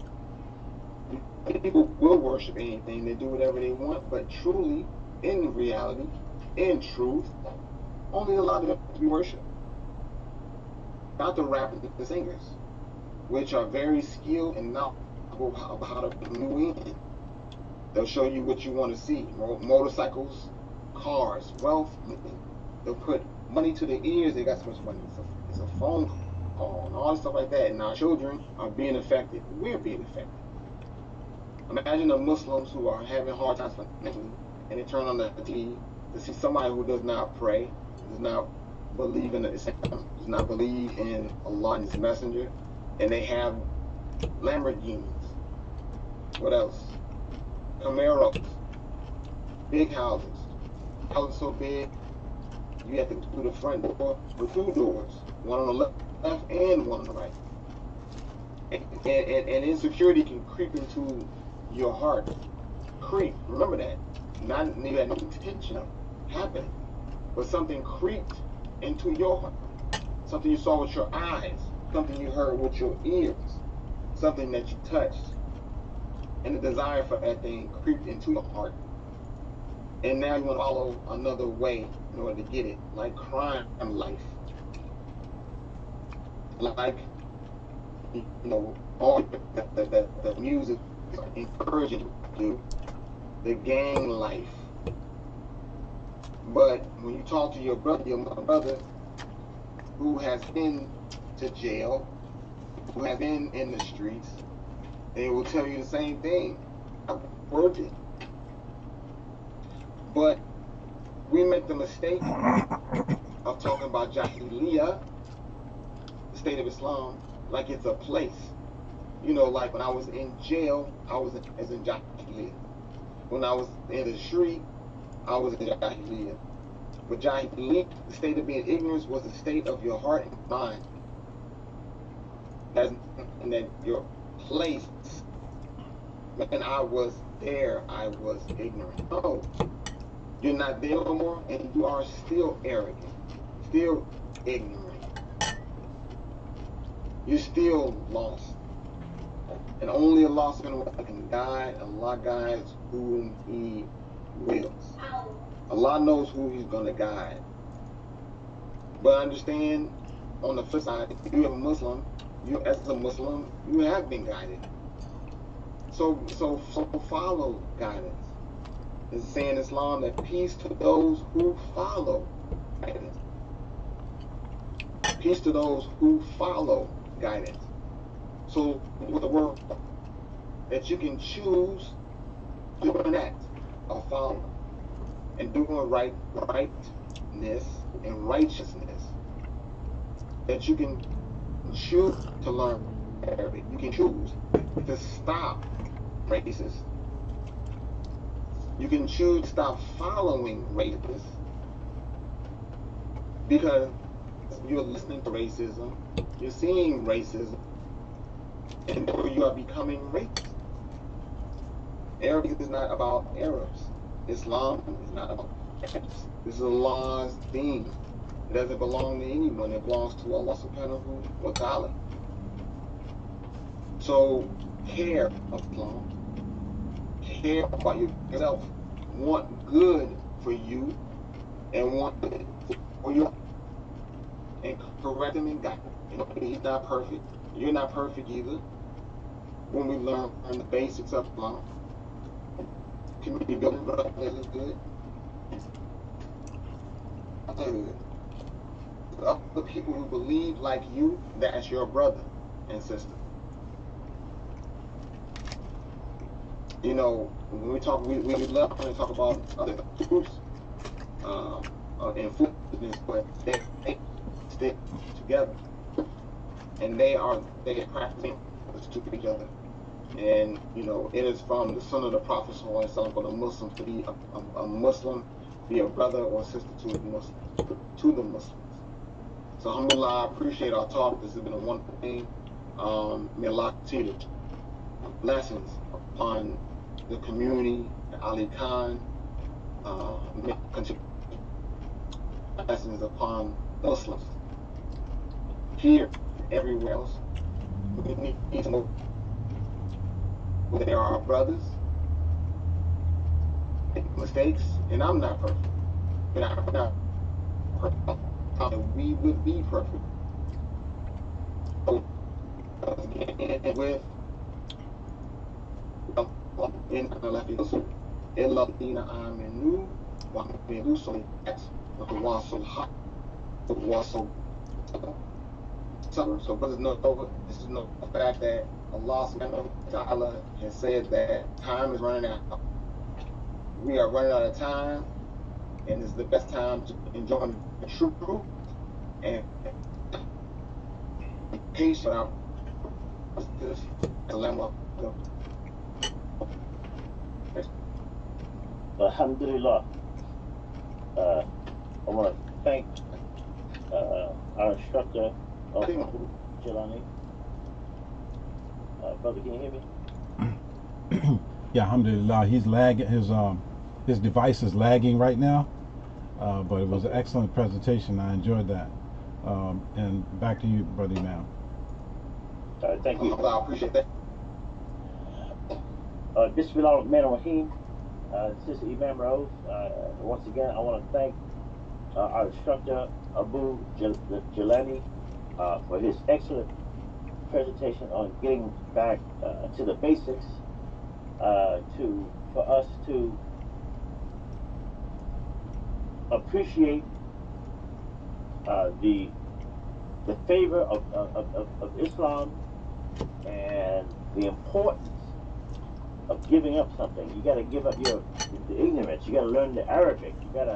Speaker 2: people will worship anything, they do whatever they want, but truly, in reality, in truth, only Allah deserves to be worshipped. Not the rappers and the singers, which are very skilled and knowledgeable about how to bring you in. They'll show you what you want to see. Motorcycles, cars, wealth. They'll put money to their ears. They got so much money. It's a phone call and all stuff like that. And our children are being affected. We're being affected. Imagine the Muslims who are having hard times financially, and they turn on the TV to see somebody who does not pray, does not believe in Islam, does not believe in Allah and His Messenger, and they have Lamborghinis. What else? Camaros, big houses so big you have to go through the front door with two doors, one on the left and one on the right. And insecurity can creep into your heart. Creep, remember that. Not you had no intention of happening, but something creeped into your heart. Something you saw with your eyes, something you heard with your ears, something that you touched. And the desire for that thing creeped into your heart. And now you want to follow another way in order to get it, like crime life. Like, you know, all the music encouraging you, the gang life. But when you talk to your brother who has been to jail, who has been in the streets, they will tell you the same thing. Worth it. But we make the mistake of talking about Jahiliyyah, the state of Islam, like it's a place. You know, like when I was in jail, I was in Jahiliyyah. When I was in the street, I was in Jahiliyyah. But Jahiliyyah, the state of being ignorant, was the state of your heart and mind. And then your place. When I was there, I was ignorant. No, you're not there no more, and you are still arrogant, still ignorant. You're still lost. And only Allah subhanahu wa ta'ala can guide. Allah guides whom He wills. Allah knows who He's going to guide. But understand, on the flip side, if you're a Muslim, as a Muslim, you have been guided. So follow guidance. It's saying in Islam that peace to those who follow guidance. Peace to those who follow guidance. So with the word that you can choose doing an act of following and doing rightness and righteousness. That you can choose to learn Arabic. You can choose to stop racist. You can choose to stop following racists because you're listening to racism, you're seeing racism, and you are becoming racist. Arabic is not about Arabs. Islam is not about Arabs. This is Allah's deen. It doesn't belong to anyone. It belongs to Allah subhanahu wa ta'ala. So care of Islam. Care about yourself. Want good for you and want good for you. And correct him and guide him. He's not perfect. You're not perfect either. When we learn the basics of Islam, community building brothers is good. Good. The people who believe like you, that's your brother and sister. You know, when we talk, we love to talk about other groups in food business, but they stick together, and they are practicing to each other. And you know, it is from the son of the Prophet for the Muslims to be a Muslim, be a brother or sister to the Muslims. So alhamdulillah, I appreciate our talk. This has been a wonderful thing. May Allah continue blessings upon the community, Ali Khan, may continue blessings upon Muslims here, everywhere else. We need to know they are our brothers, make mistakes, and I'm not perfect, but I'm not perfect. We would be perfect. So, again, with in الذين آمنوا وعملوا الصالحات وتواصوا الحق وتواصوا الصبر. So brothers know this is no fact that Allah subhanahu wa ta'ala has said that time is running out. We are running out of time, and it's the best time to enjoy the truth and peace without this.
Speaker 1: Alhamdulillah. I want to thank our instructor, Jelani. Brother, can you hear me?
Speaker 3: Yeah, alhamdulillah. He's lagging. His device is lagging right now, but it was an excellent presentation. I enjoyed that. And back to you, Brother Imam.
Speaker 1: Thank you.
Speaker 2: I appreciate that.
Speaker 1: Bismillah ar-Rahman ar-Rahim. This is Imam Raouf. Once again, I want to thank our instructor, Jelani, for his excellent presentation on getting back to the basics, for us to appreciate the favor of Islam and the importance of giving up something. You got to give up the ignorance. You got to learn the Arabic. You got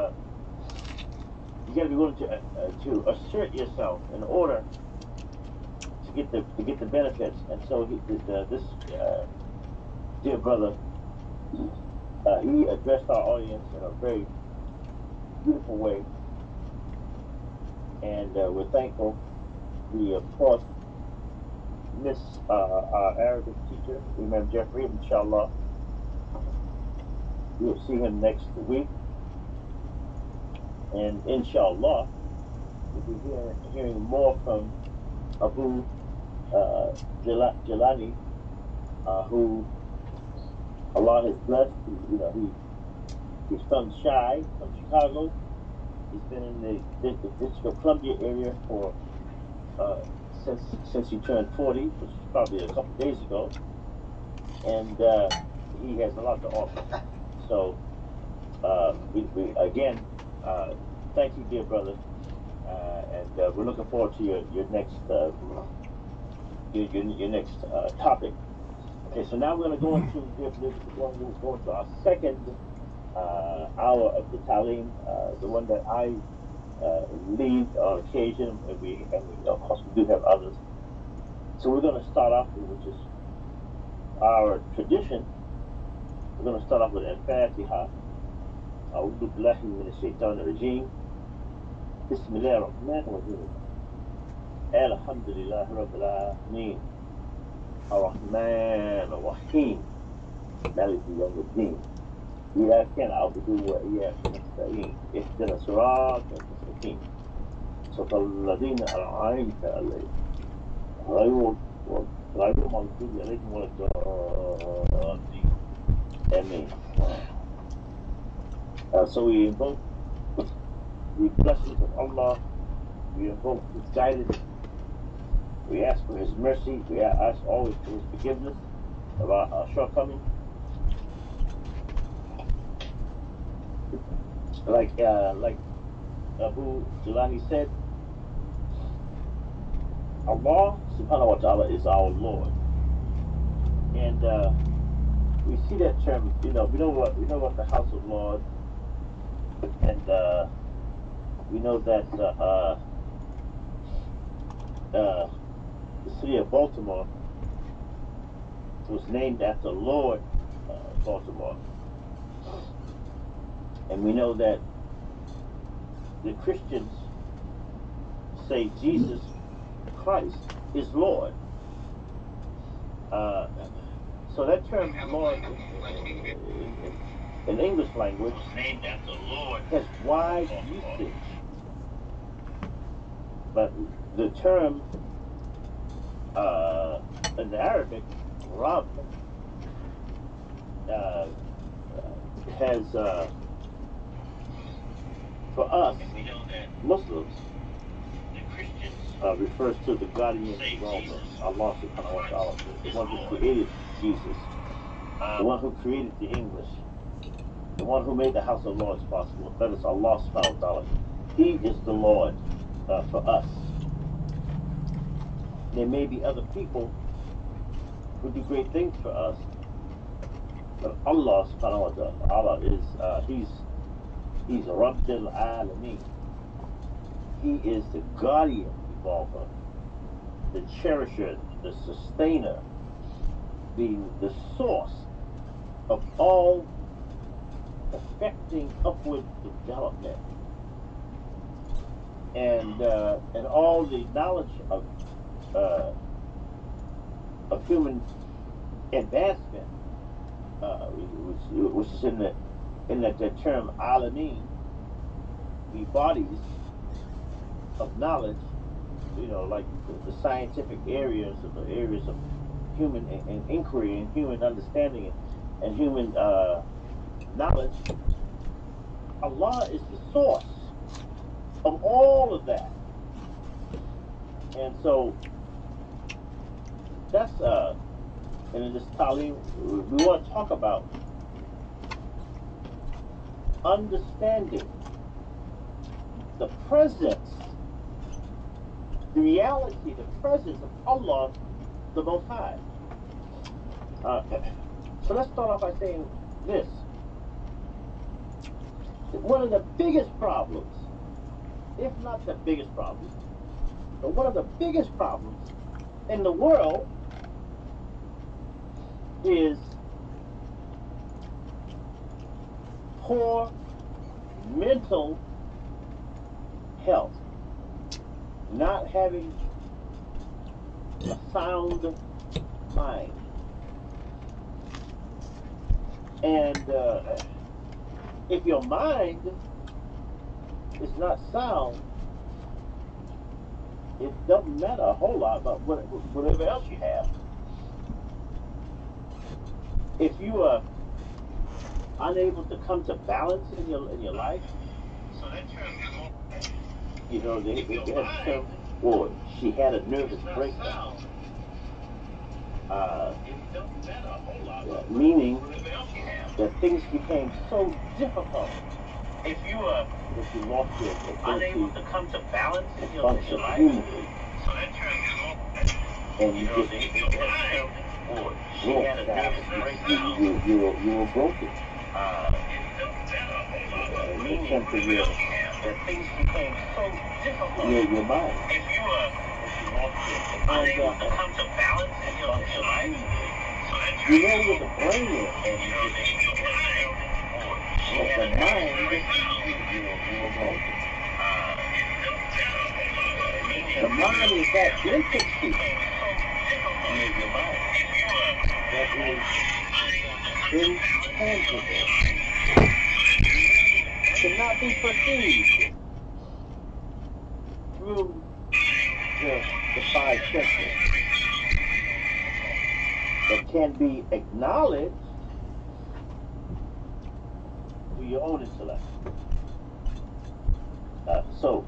Speaker 1: to be willing to assert yourself in order to get the benefits. And so this dear brother, he addressed our audience in a very beautiful way, and we're thankful. We of course miss our Arabic teacher, Imam Jeffrey. Inshallah, we'll see him next week, and inshallah, we'll be hearing more from Abu Jelani, who Allah has blessed. He's from Chicago. He's been in the District of Columbia area for since he turned 40, which is probably a couple of days ago, and he has a lot to offer. So we again thank you, dear brother, and we're looking forward to your next your next topic. Okay, so now we're going to go into our second hour of the Taleem, the one that I lead on occasion, and we of course we do have others. So we're going to start off with, which is our tradition. We're going to start off with Al-Fatiha. A'udhu billahi minash shaitanir rajeem. Bismillahir rahmanir rahim. Alhamdulillahi rabbil alameen. Ar-Rahman ar-Rahim. Maliki yawmiddin. إياك نعبد وإياك نستعين اهدنا الصراط المستقيم صراط الذين أنعمت عليهم غير المغضوب عليهم ولا الضالين. Amen. So we invoke the blessings of Allah. We invoke His guidance. We ask for His mercy. We ask always for His forgiveness of our shortcomings. like Abu Jelani said, Allah subhanahu wa ta'ala is our Lord. And we see that term, we know what the house of Lord, and we know that the city of Baltimore was named after Lord Baltimore. And we know that the Christians say Jesus Christ is Lord. So that term Lord in English language named after Lord has wide usage. But the term in Arabic, Rabb, has for us Muslims, refers to the guardian of Allah subhanahu wa ta'ala, the one who created Jesus, the one who created the English, the one who made the house of Lords possible. That is Allah subhanahu wa ta'ala. He is the Lord for us. There may be other people who do great things for us, but Allah subhanahu wa ta'ala is He's Rabbil Alameen. He is the guardian, evolver, the cherisher, the sustainer, the source of all affecting upward development, and all the knowledge of human advancement, which is in that term Alameen, the bodies of knowledge, like the scientific areas, of the areas of human inquiry and human understanding and human knowledge. Allah is the source of all of that. And so that's and in this Taleem, we want to talk about understanding the presence, the reality, the presence of Allah, the Most High. So let's start off by saying this. One of the biggest problems, if not the biggest problem, but one of the biggest problems in the world is poor mental health, not having a sound mind. And if your mind is not sound, it doesn't matter a whole lot about whatever else you have. If you are unable to come to balance in your life, so that term, they had the term, or she had a nervous breakdown, meaning that things became so difficult. If you lost your ability to come to balance in your life, so that term, and you just or she had a nervous breakdown, you were broken. Meaning that things became so difficult. Your mind. If you lost your unable to come to balance in your life, so that with the brain is, and the mind, you were broken. The mind is that entity in your mind that is intangible, cannot be perceived through the five senses, but can be acknowledged through your own intellect. So,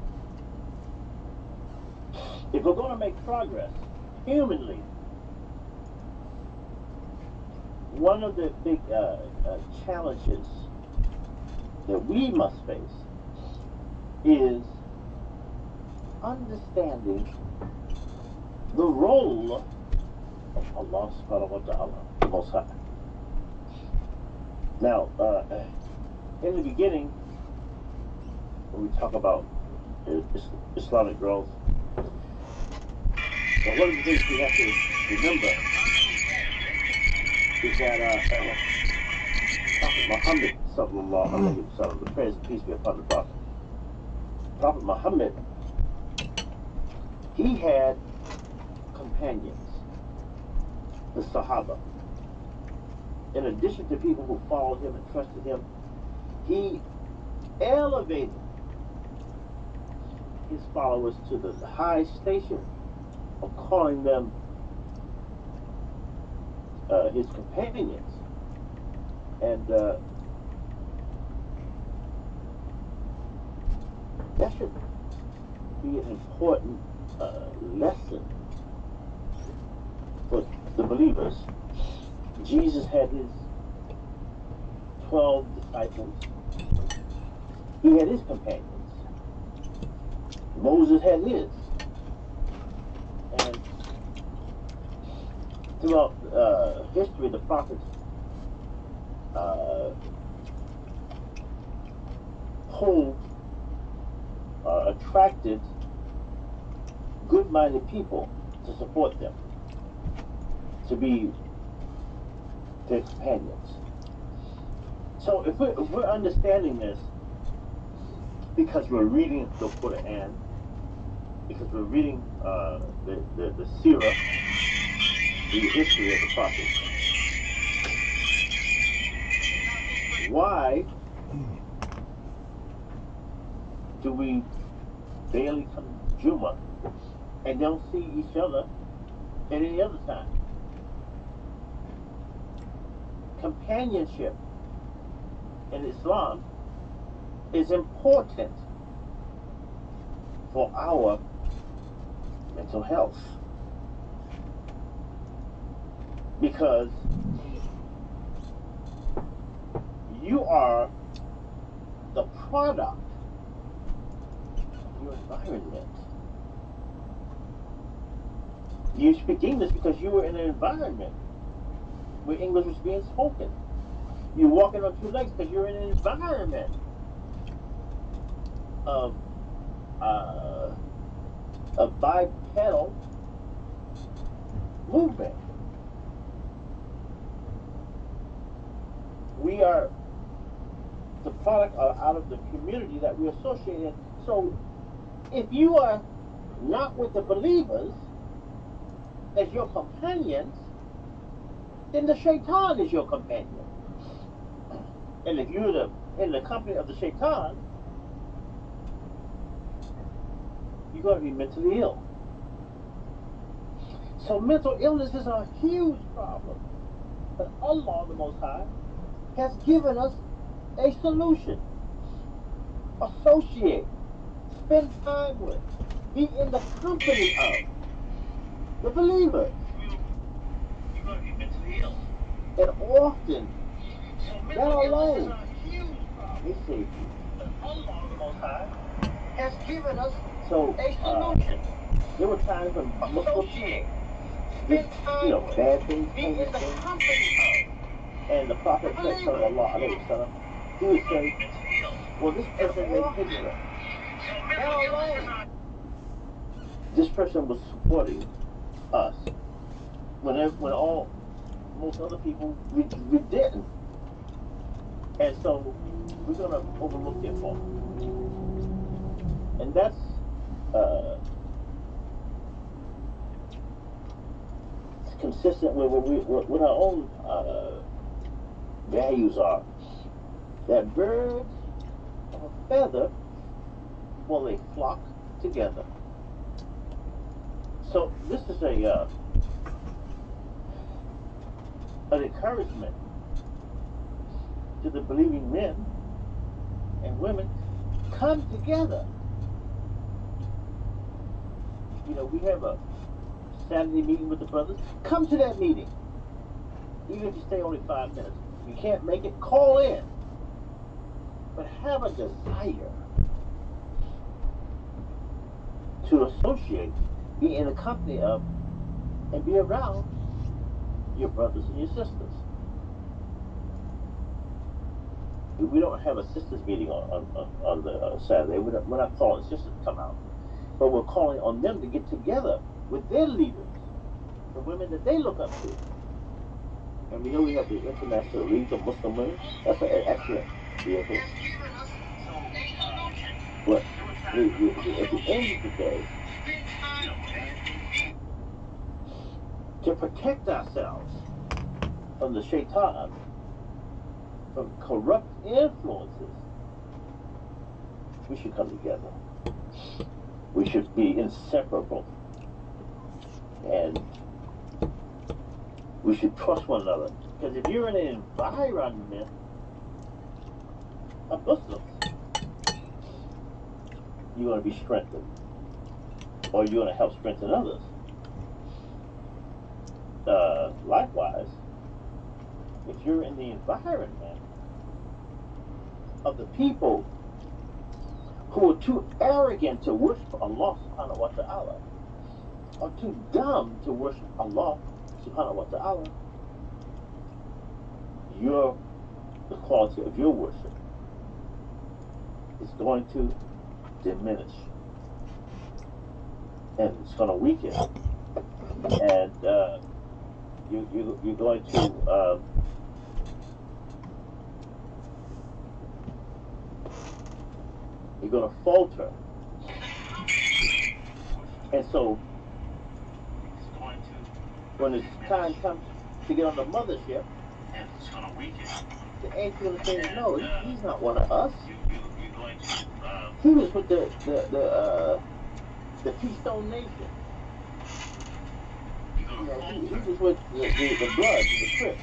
Speaker 1: if we're going to make progress humanly, one of the big challenges that we must face is understanding the role of Allah subhanahu wa ta'ala, the Most High. Now, in the beginning, when we talk about Islamic growth, but one of the things we have to remember is that Prophet Muhammad sallallahu alaihi wasallam, the praise and peace be upon the Prophet. Prophet Muhammad, he had companions, the Sahaba. In addition to people who followed him and trusted him, he elevated his followers to the high station of calling them his companions. And that should be an important lesson for the believers. Jesus had his 12 disciples. He had his companions. Moses had his. And throughout history, the prophets attracted good-minded people to support them, to be their companions. So if we're understanding this because we're reading the Quran, because we're reading the seerah, the history of the prophets, why do we barely come to Jummah and don't see each other at any other time? Companionship in Islam is important for our mental health, because you are the product of your environment. You speak English because you were in an environment where English was being spoken. You're walking on two legs because you're in an environment of a bipedal movement. We are the product out of the community that we associate in. So if you are not with the believers as your companions, then the shaitan is your companion. And if you're in the company of the shaitan, you're going to be mentally ill. So mental illness is a huge problem. But Allah, the Most High, has given us a solution. Associate, spend time with, be in the company of the believers. You're going to be mentally ill. And often, that alone, they save you. But Allah, the Most High, has given us a solution. There were times when Muslims did, bad things, heinous things. And the Prophet said, sallallahu alayhi wa sallam, he would say, well, this person made hijrah. That alone. This person was supporting us when most other people, we didn't. And so we're going to overlook their fault. And that's consistent with what our own values are. That birds of a feather, well, they flock together. So this is an encouragement to the believing men and women. Come together. We have a Saturday meeting with the brothers. Come to that meeting. Even if you stay only 5 minutes. If you can't make it, call in. but have a desire to associate, be in the company of, and be around your brothers and your sisters. We don't have a sisters meeting on the Saturday. We're not calling sisters to come out, but we're calling on them to get together with their leaders, the women that they look up to. And we know we have the International League of Muslim Women. That's an excellent vehicle. But at the end of the day, to protect ourselves from the shaitan, from corrupt influences, we should come together. We should be inseparable. And we should trust one another. Because if you're in an environment of Muslims, you're going to be strengthened. Or you're going to help strengthen others. Likewise, if you're in the environment of the people who are too arrogant to worship Allah subhanahu wa ta'ala, or too dumb to worship Allah subhanahu wa ta'ala, the quality of your worship is going to diminish. And it's going to weaken. And you're going to you're going to falter. And so when the time comes to get on the mothership, and it's going to weaken, the ain't going to say, no, he's not one of us. He was with the Keystone Nation. He was with the Bloods, the Crips.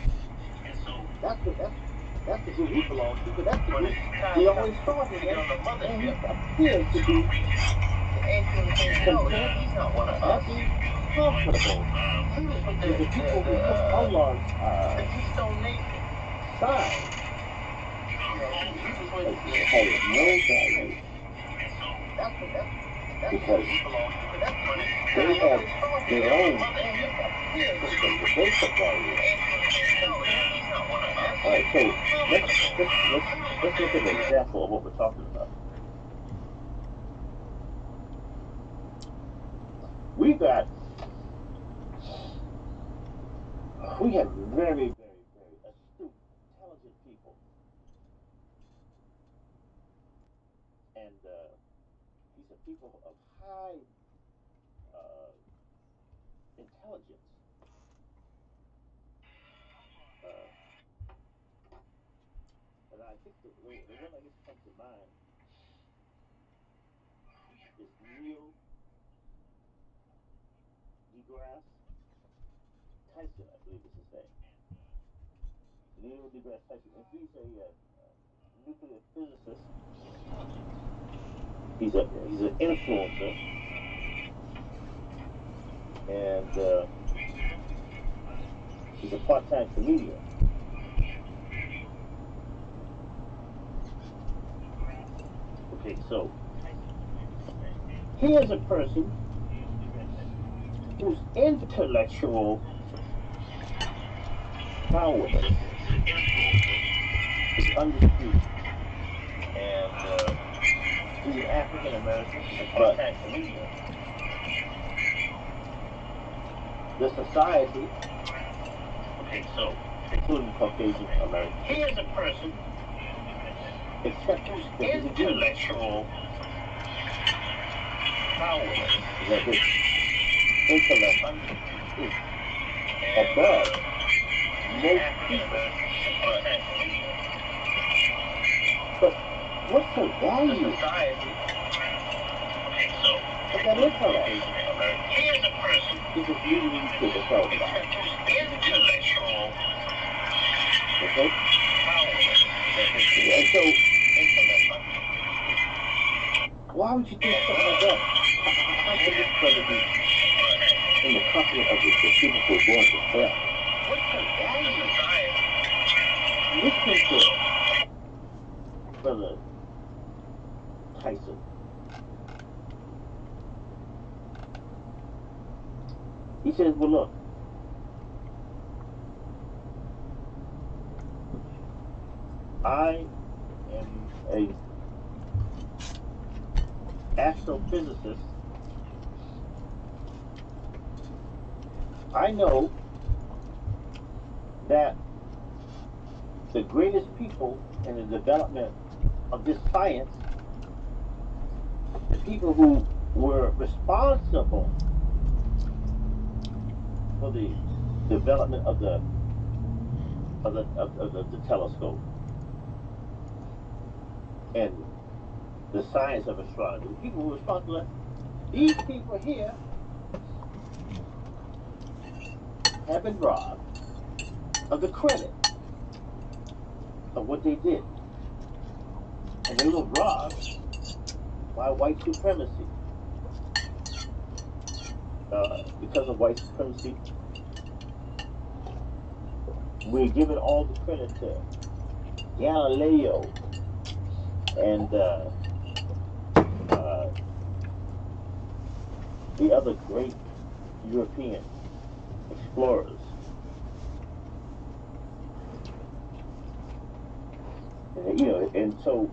Speaker 1: That's the group he belongs to, but that's the group he always started in, and he appears to be content, he's not one of us, comfortable. He was with the people who took Allah's side. He was with had no value. Because they had their own system that they took value. Alright, so let's look at an example of what we're talking about. We have very, very, very astute, intelligent people. And these are people of high intelligence. And I think the one that just comes to mind is Neil deGrasse Tyson, I believe is his name. Neil deGrasse Tyson. If he's a nuclear physicist, he's an influencer, and he's a part-time comedian. Okay, so here's a person whose intellectual power is undisputed, and he's an African American, but the society, okay, so including Caucasian Americans, here's a person except whose intellectual power, that his intellect is above most people. But what's the value of that intellect? Here's a person who is leading to the self. Intellectual. Okay? And so, why would you do something like that? How could this brother be in the company of the people who are going to hell? What's the value? Listen to Brother Tyson. He says, well, look, I am a astrophysicist. I know that the greatest people in the development of this science, the people who were responsible for the development of the telescope and the science of astronomy, the people who were responsible, these people here have been robbed of the credit of what they did. And they were robbed by white supremacy. Because of white supremacy, we're giving all the credit to Galileo and the other great European explorers. You know, and so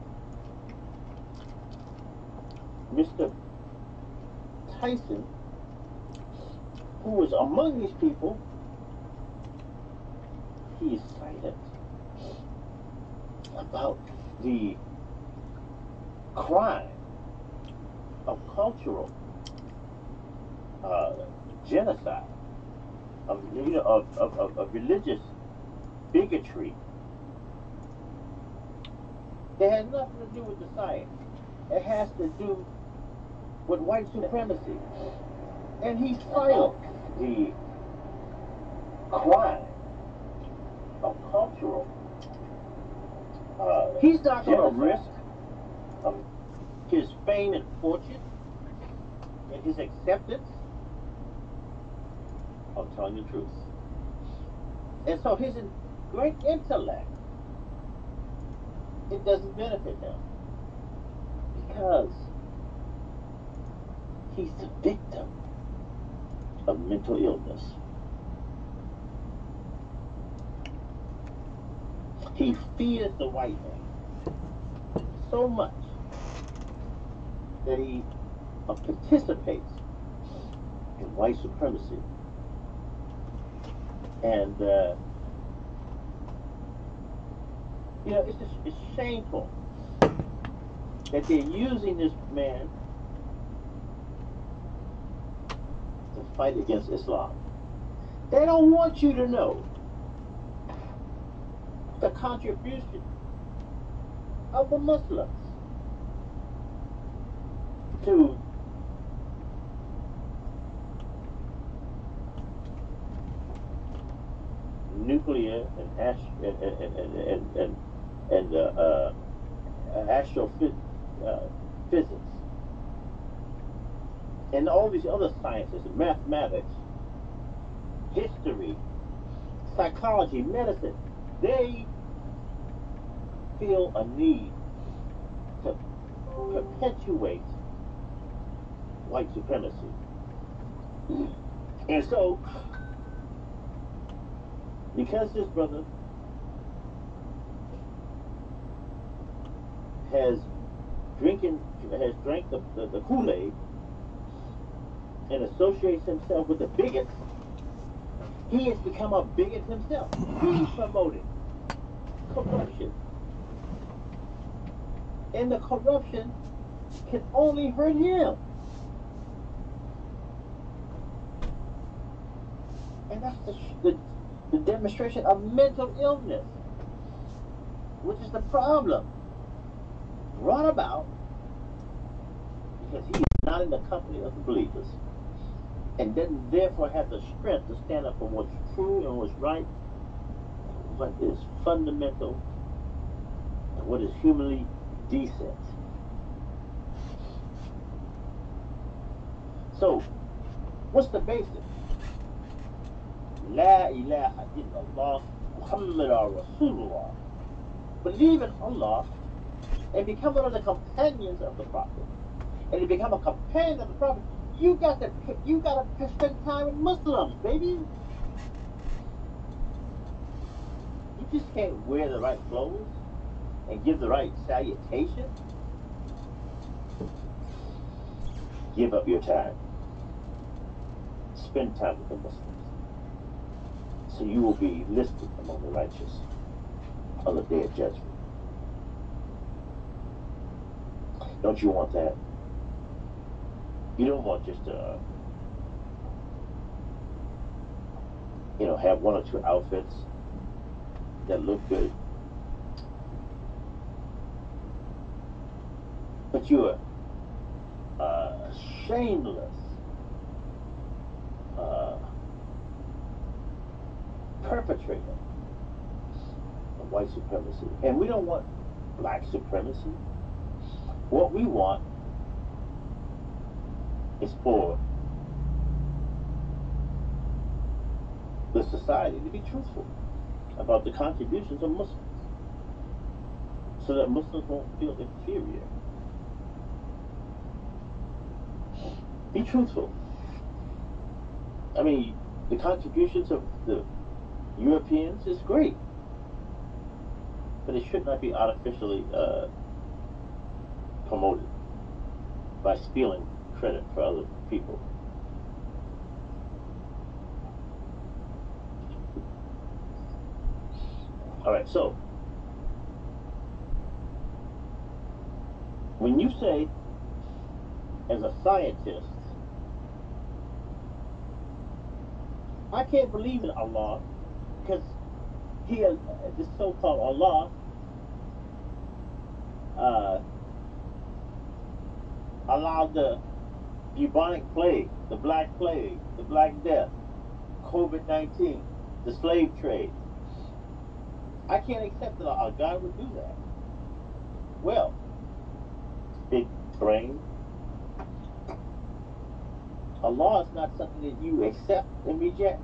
Speaker 1: Mr. Tyson, who was among these people, he is silent about the crime of cultural genocide, of religious bigotry. It has nothing to do with the science. It has to do with white supremacy. And he's silent. The crime of cultural. He's not going to risk his fame and fortune and his acceptance of telling the truth. And so his great intellect, it doesn't benefit him because he's the victim of mental illness. He fears the white man so much that he participates in white supremacy. And you know, it's shameful that they're using this man to fight against Islam. They don't want you to know the contribution of the Muslims to nuclear and astrophysics and all these other sciences, mathematics, history, psychology, medicine. They feel a need to perpetuate white supremacy. And so, because this brother has drank the Kool-Aid and associates himself with the bigots, he has become a bigot himself. He's promoting corruption. And the corruption can only hurt him. And that's the demonstration of mental illness, which is the problem brought about because he is not in the company of the believers and doesn't therefore have the strength to stand up for what's true and what's right, what is fundamental, and what is humanly decent. So, what's the basis? La ilaha illallah Muhammad Rasulullah. Believe in Allah and become one of the companions of the Prophet. And to become a companion of the Prophet, you got to spend time with Muslims, baby. You just can't wear the right clothes and give the right salutation. Give up your time. Spend time with the Muslims, so you will be listed among the righteous on the day of judgment. Don't you want that? You don't want just to, have one or two outfits that look good, but you're shameless perpetrator of white supremacy. And we don't want black supremacy. What we want is for the society to be truthful about the contributions of Muslims, so that Muslims won't feel inferior. Be truthful. I mean, the contributions of the Europeans is great, but it should not be artificially promoted by stealing credit for other people. All right, so when you say, as a scientist, I can't believe in Allah because this so-called Allah, allowed the bubonic plague, the Black Death, COVID-19, the slave trade. I can't accept that a God would do that. Well, big brain, Allah is not something that you accept and reject.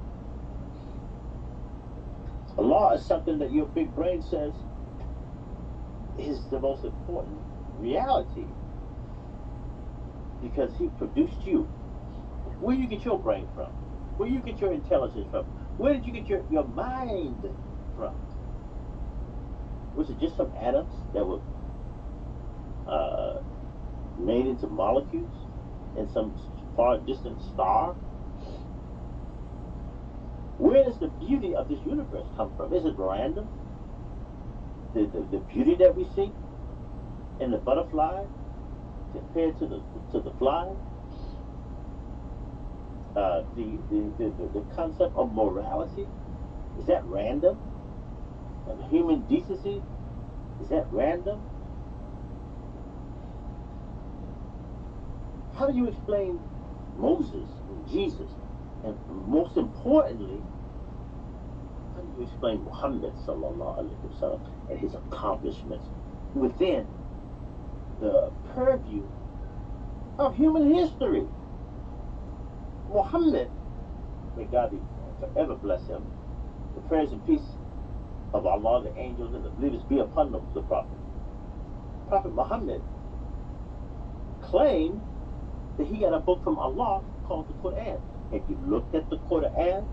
Speaker 1: Allah is something that your big brain says is the most important reality, because He produced you. Where do you get your brain from? Where do you get your intelligence from? Where did you get your mind from? Was it just some atoms that were made into molecules in some far distant star? Where does the beauty of this universe come from? Is it random? The beauty that we see in the butterfly compared to the fly? The concept of morality, is that random? And human decency, is that random? How do you explain Moses and Jesus? And most importantly, how do you explain Muhammad sallallahu alaihi wasallam and his accomplishments within the purview of human history? Muhammad, may God be forever bless him, the prayers and peace of Allah, the angels, and the believers be upon them, the Prophet. Prophet Muhammad claimed that he got a book from Allah called the Quran. Have you looked at the Quran?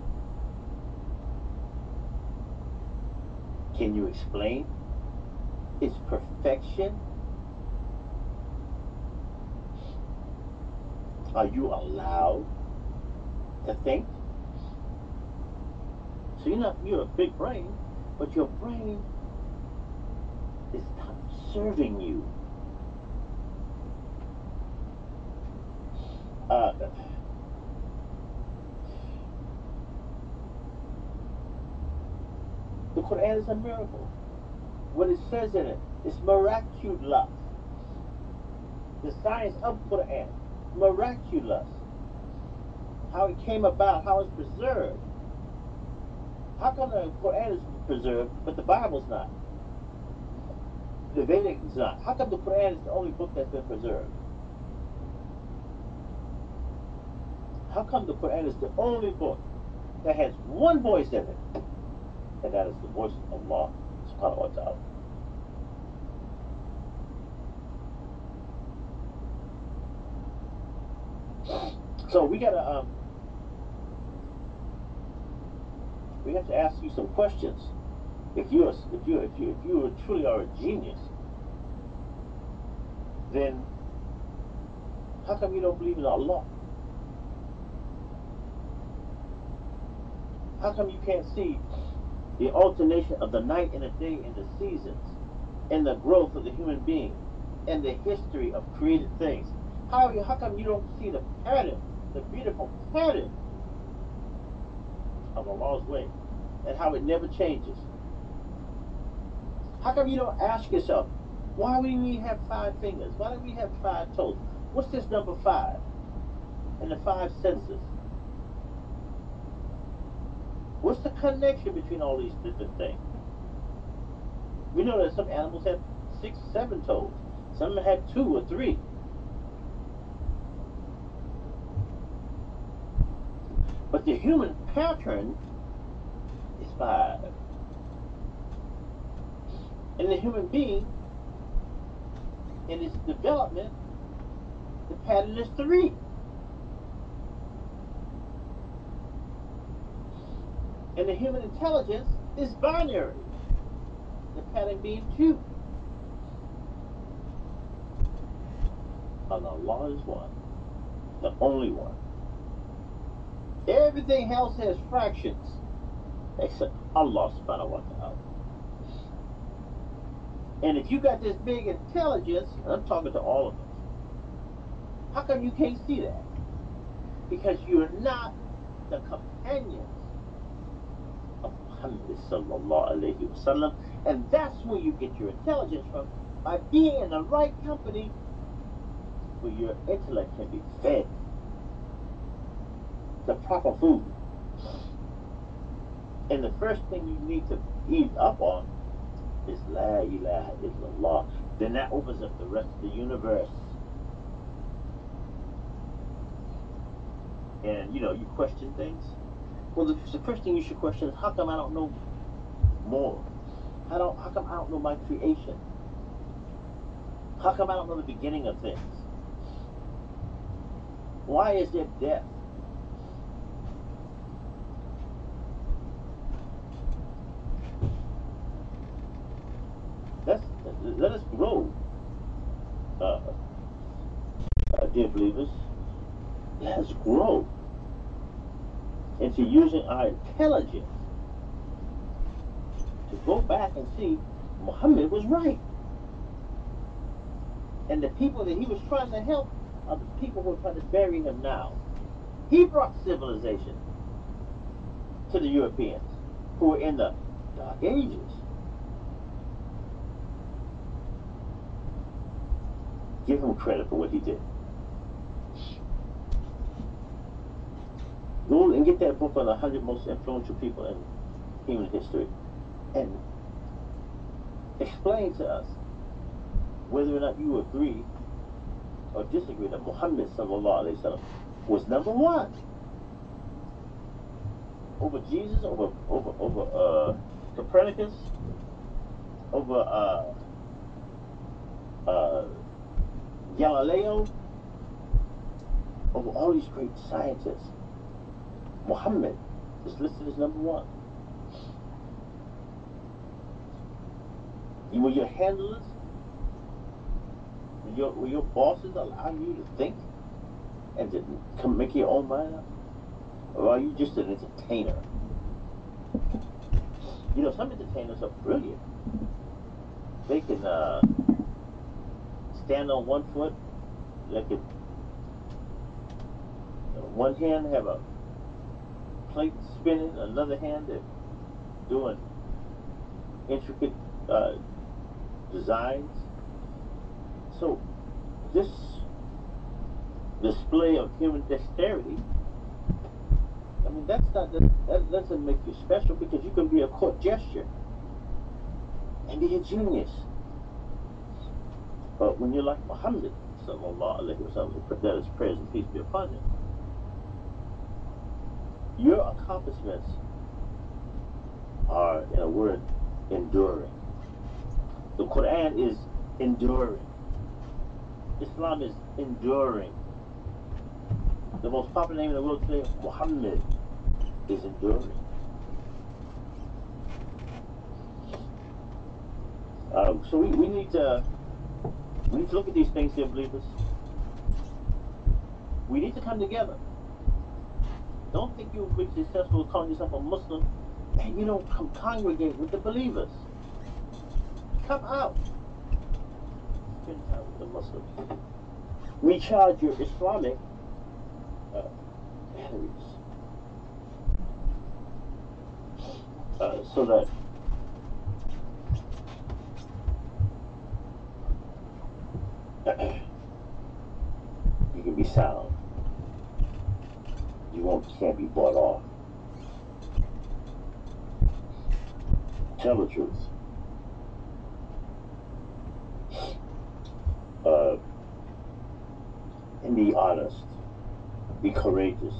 Speaker 1: Can you explain its perfection? Are you allowed to think? So you're a big brain, but your brain is not serving you. The Quran is a miracle. What it says in it is miraculous. The science of Quran, miraculous. How it came about, how it's preserved. How come the Quran is preserved, but the Bible's not? The Vedic is not. How come the Quran is the only book that's been preserved? How come the Quran is the only book that has one voice in it? And that is the voice of Allah subhanahu wa ta'ala. So we have to ask you some questions. If you truly are a genius, then how come you don't believe in Allah? How come you can't see the alternation of the night and the day and the seasons and the growth of the human being and the history of created things? How come you don't see the pattern, the beautiful pattern of Allah's way and how it never changes? How come you don't ask yourself, why do we have 5 fingers? Why do we have 5 toes? What's this number 5? And the 5 senses? What's the connection between all these different things? We know that some animals have 6, 7 toes. Some have 2 or 3. But the human pattern is 5. And the human being, in its development, the pattern is 3. And the human intelligence is binary, the pattern being 2. And Allah is one, the only one. Everything else has fractions, except Allah subhanahu wa ta'ala. And if you got this big intelligence, and I'm talking to all of us, how come you can't see that? Because you're not the companions of Muhammad sallallahu alayhi wa sallam, and that's where you get your intelligence from, by being in the right company where your intellect can be fed the proper food. And the first thing you need to eat up on is La ilaha illallah. Then that opens up the rest of the universe. And you question things. Well, the first thing you should question is, how come I don't know more? How come I don't know my creation? How come I don't know the beginning of things? Why is there death? Let us grow, dear believers. Let us grow into using our intelligence to go back and see Muhammad was right. And the people that he was trying to help are the people who are trying to bury him now. He brought civilization to the Europeans who were in the Dark Ages. Give him credit for what he did. Go and get that book on the 100 most influential people in human history and explain to us whether or not you agree or disagree that Muhammad sallallahu alaihi wasallam was number 1 over Jesus, over Copernicus, over Galileo, over all these great scientists. Muhammad is listed as number 1. Were your handlers, were your bosses allowing you to think and to make your own mind up? Or are you just an entertainer? Some entertainers are brilliant. They can stand on one foot. They can, one hand have a plate spinning, another hand they're doing intricate designs. So this display of human dexterity, that doesn't make you special, because you can be a court gesture and be a genius. But when you're like Muhammad sallallahu alaihi wasallam, that is praise and peace be upon him, your accomplishments are, in a word, enduring. The Quran is enduring. Islam is enduring. The most popular name in the world today, Muhammad, is enduring. So we need to look at these things here, believers. We need to come together. Don't think you'll be successful calling yourself a Muslim and you don't come congregate with the believers. Come out. Spend time with the Muslims. Recharge your Islamic batteries. So that you can be sound. You can't be bought off. Tell the truth. And be honest. Be courageous.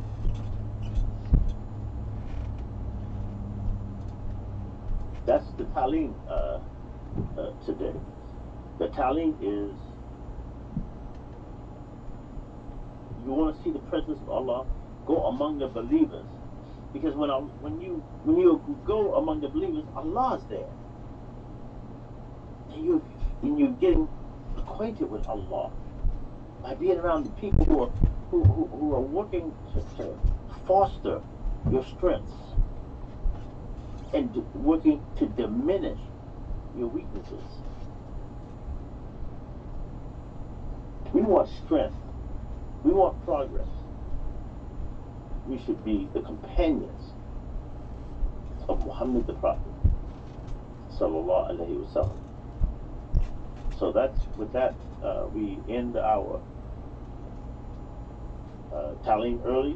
Speaker 1: That's the Taleem today. The Taleem is, you want to see the presence of Allah, go among the believers, because when you go among the believers, Allah is there, and you're getting acquainted with Allah by being around the people who are working to foster your strengths and working to diminish your weaknesses. We want strength. We want progress. We should be the companions of Muhammad the Prophet, sallallahu alaihi wasallam. So with that, we end our Taleem early.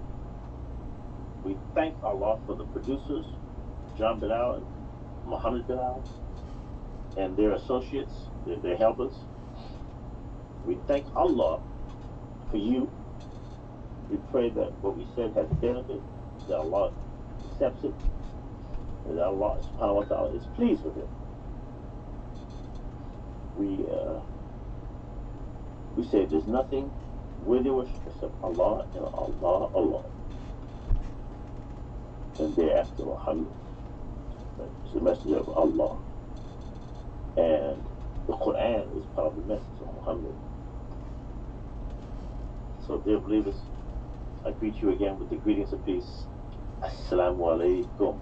Speaker 1: We thank Allah for the producers, John Bilal and Muhammad Bilal, and their associates, their helpers. We thank Allah for you. We pray that what we said has benefit, that Allah accepts it, and that Allah subhanahu wa ta'ala is pleased with it. We say there's nothing worthy of worship except Allah and Allah alone. And thereafter Muhammad is the messenger of Allah. And the Quran is part of the message of Muhammad. So dear believers, I greet you again with the greetings of peace. Assalamu alaikum.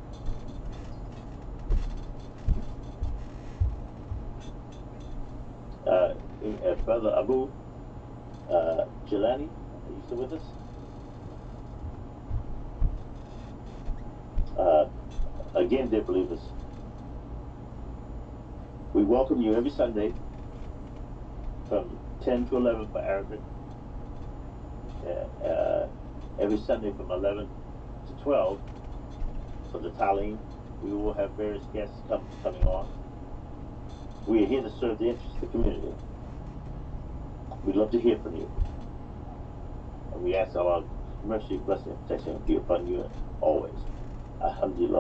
Speaker 1: Brother Abu Jelani, are you still with us? Again, dear believers, we welcome you every Sunday from 10 to 11 for Arabic, every Sunday from 11 to 12 for the Taleem. We will have various guests coming on. We are here to serve the interests of the community. We'd love to hear from you. And we ask Allah's mercy, blessing, and protection be upon you always. Alhamdulillah.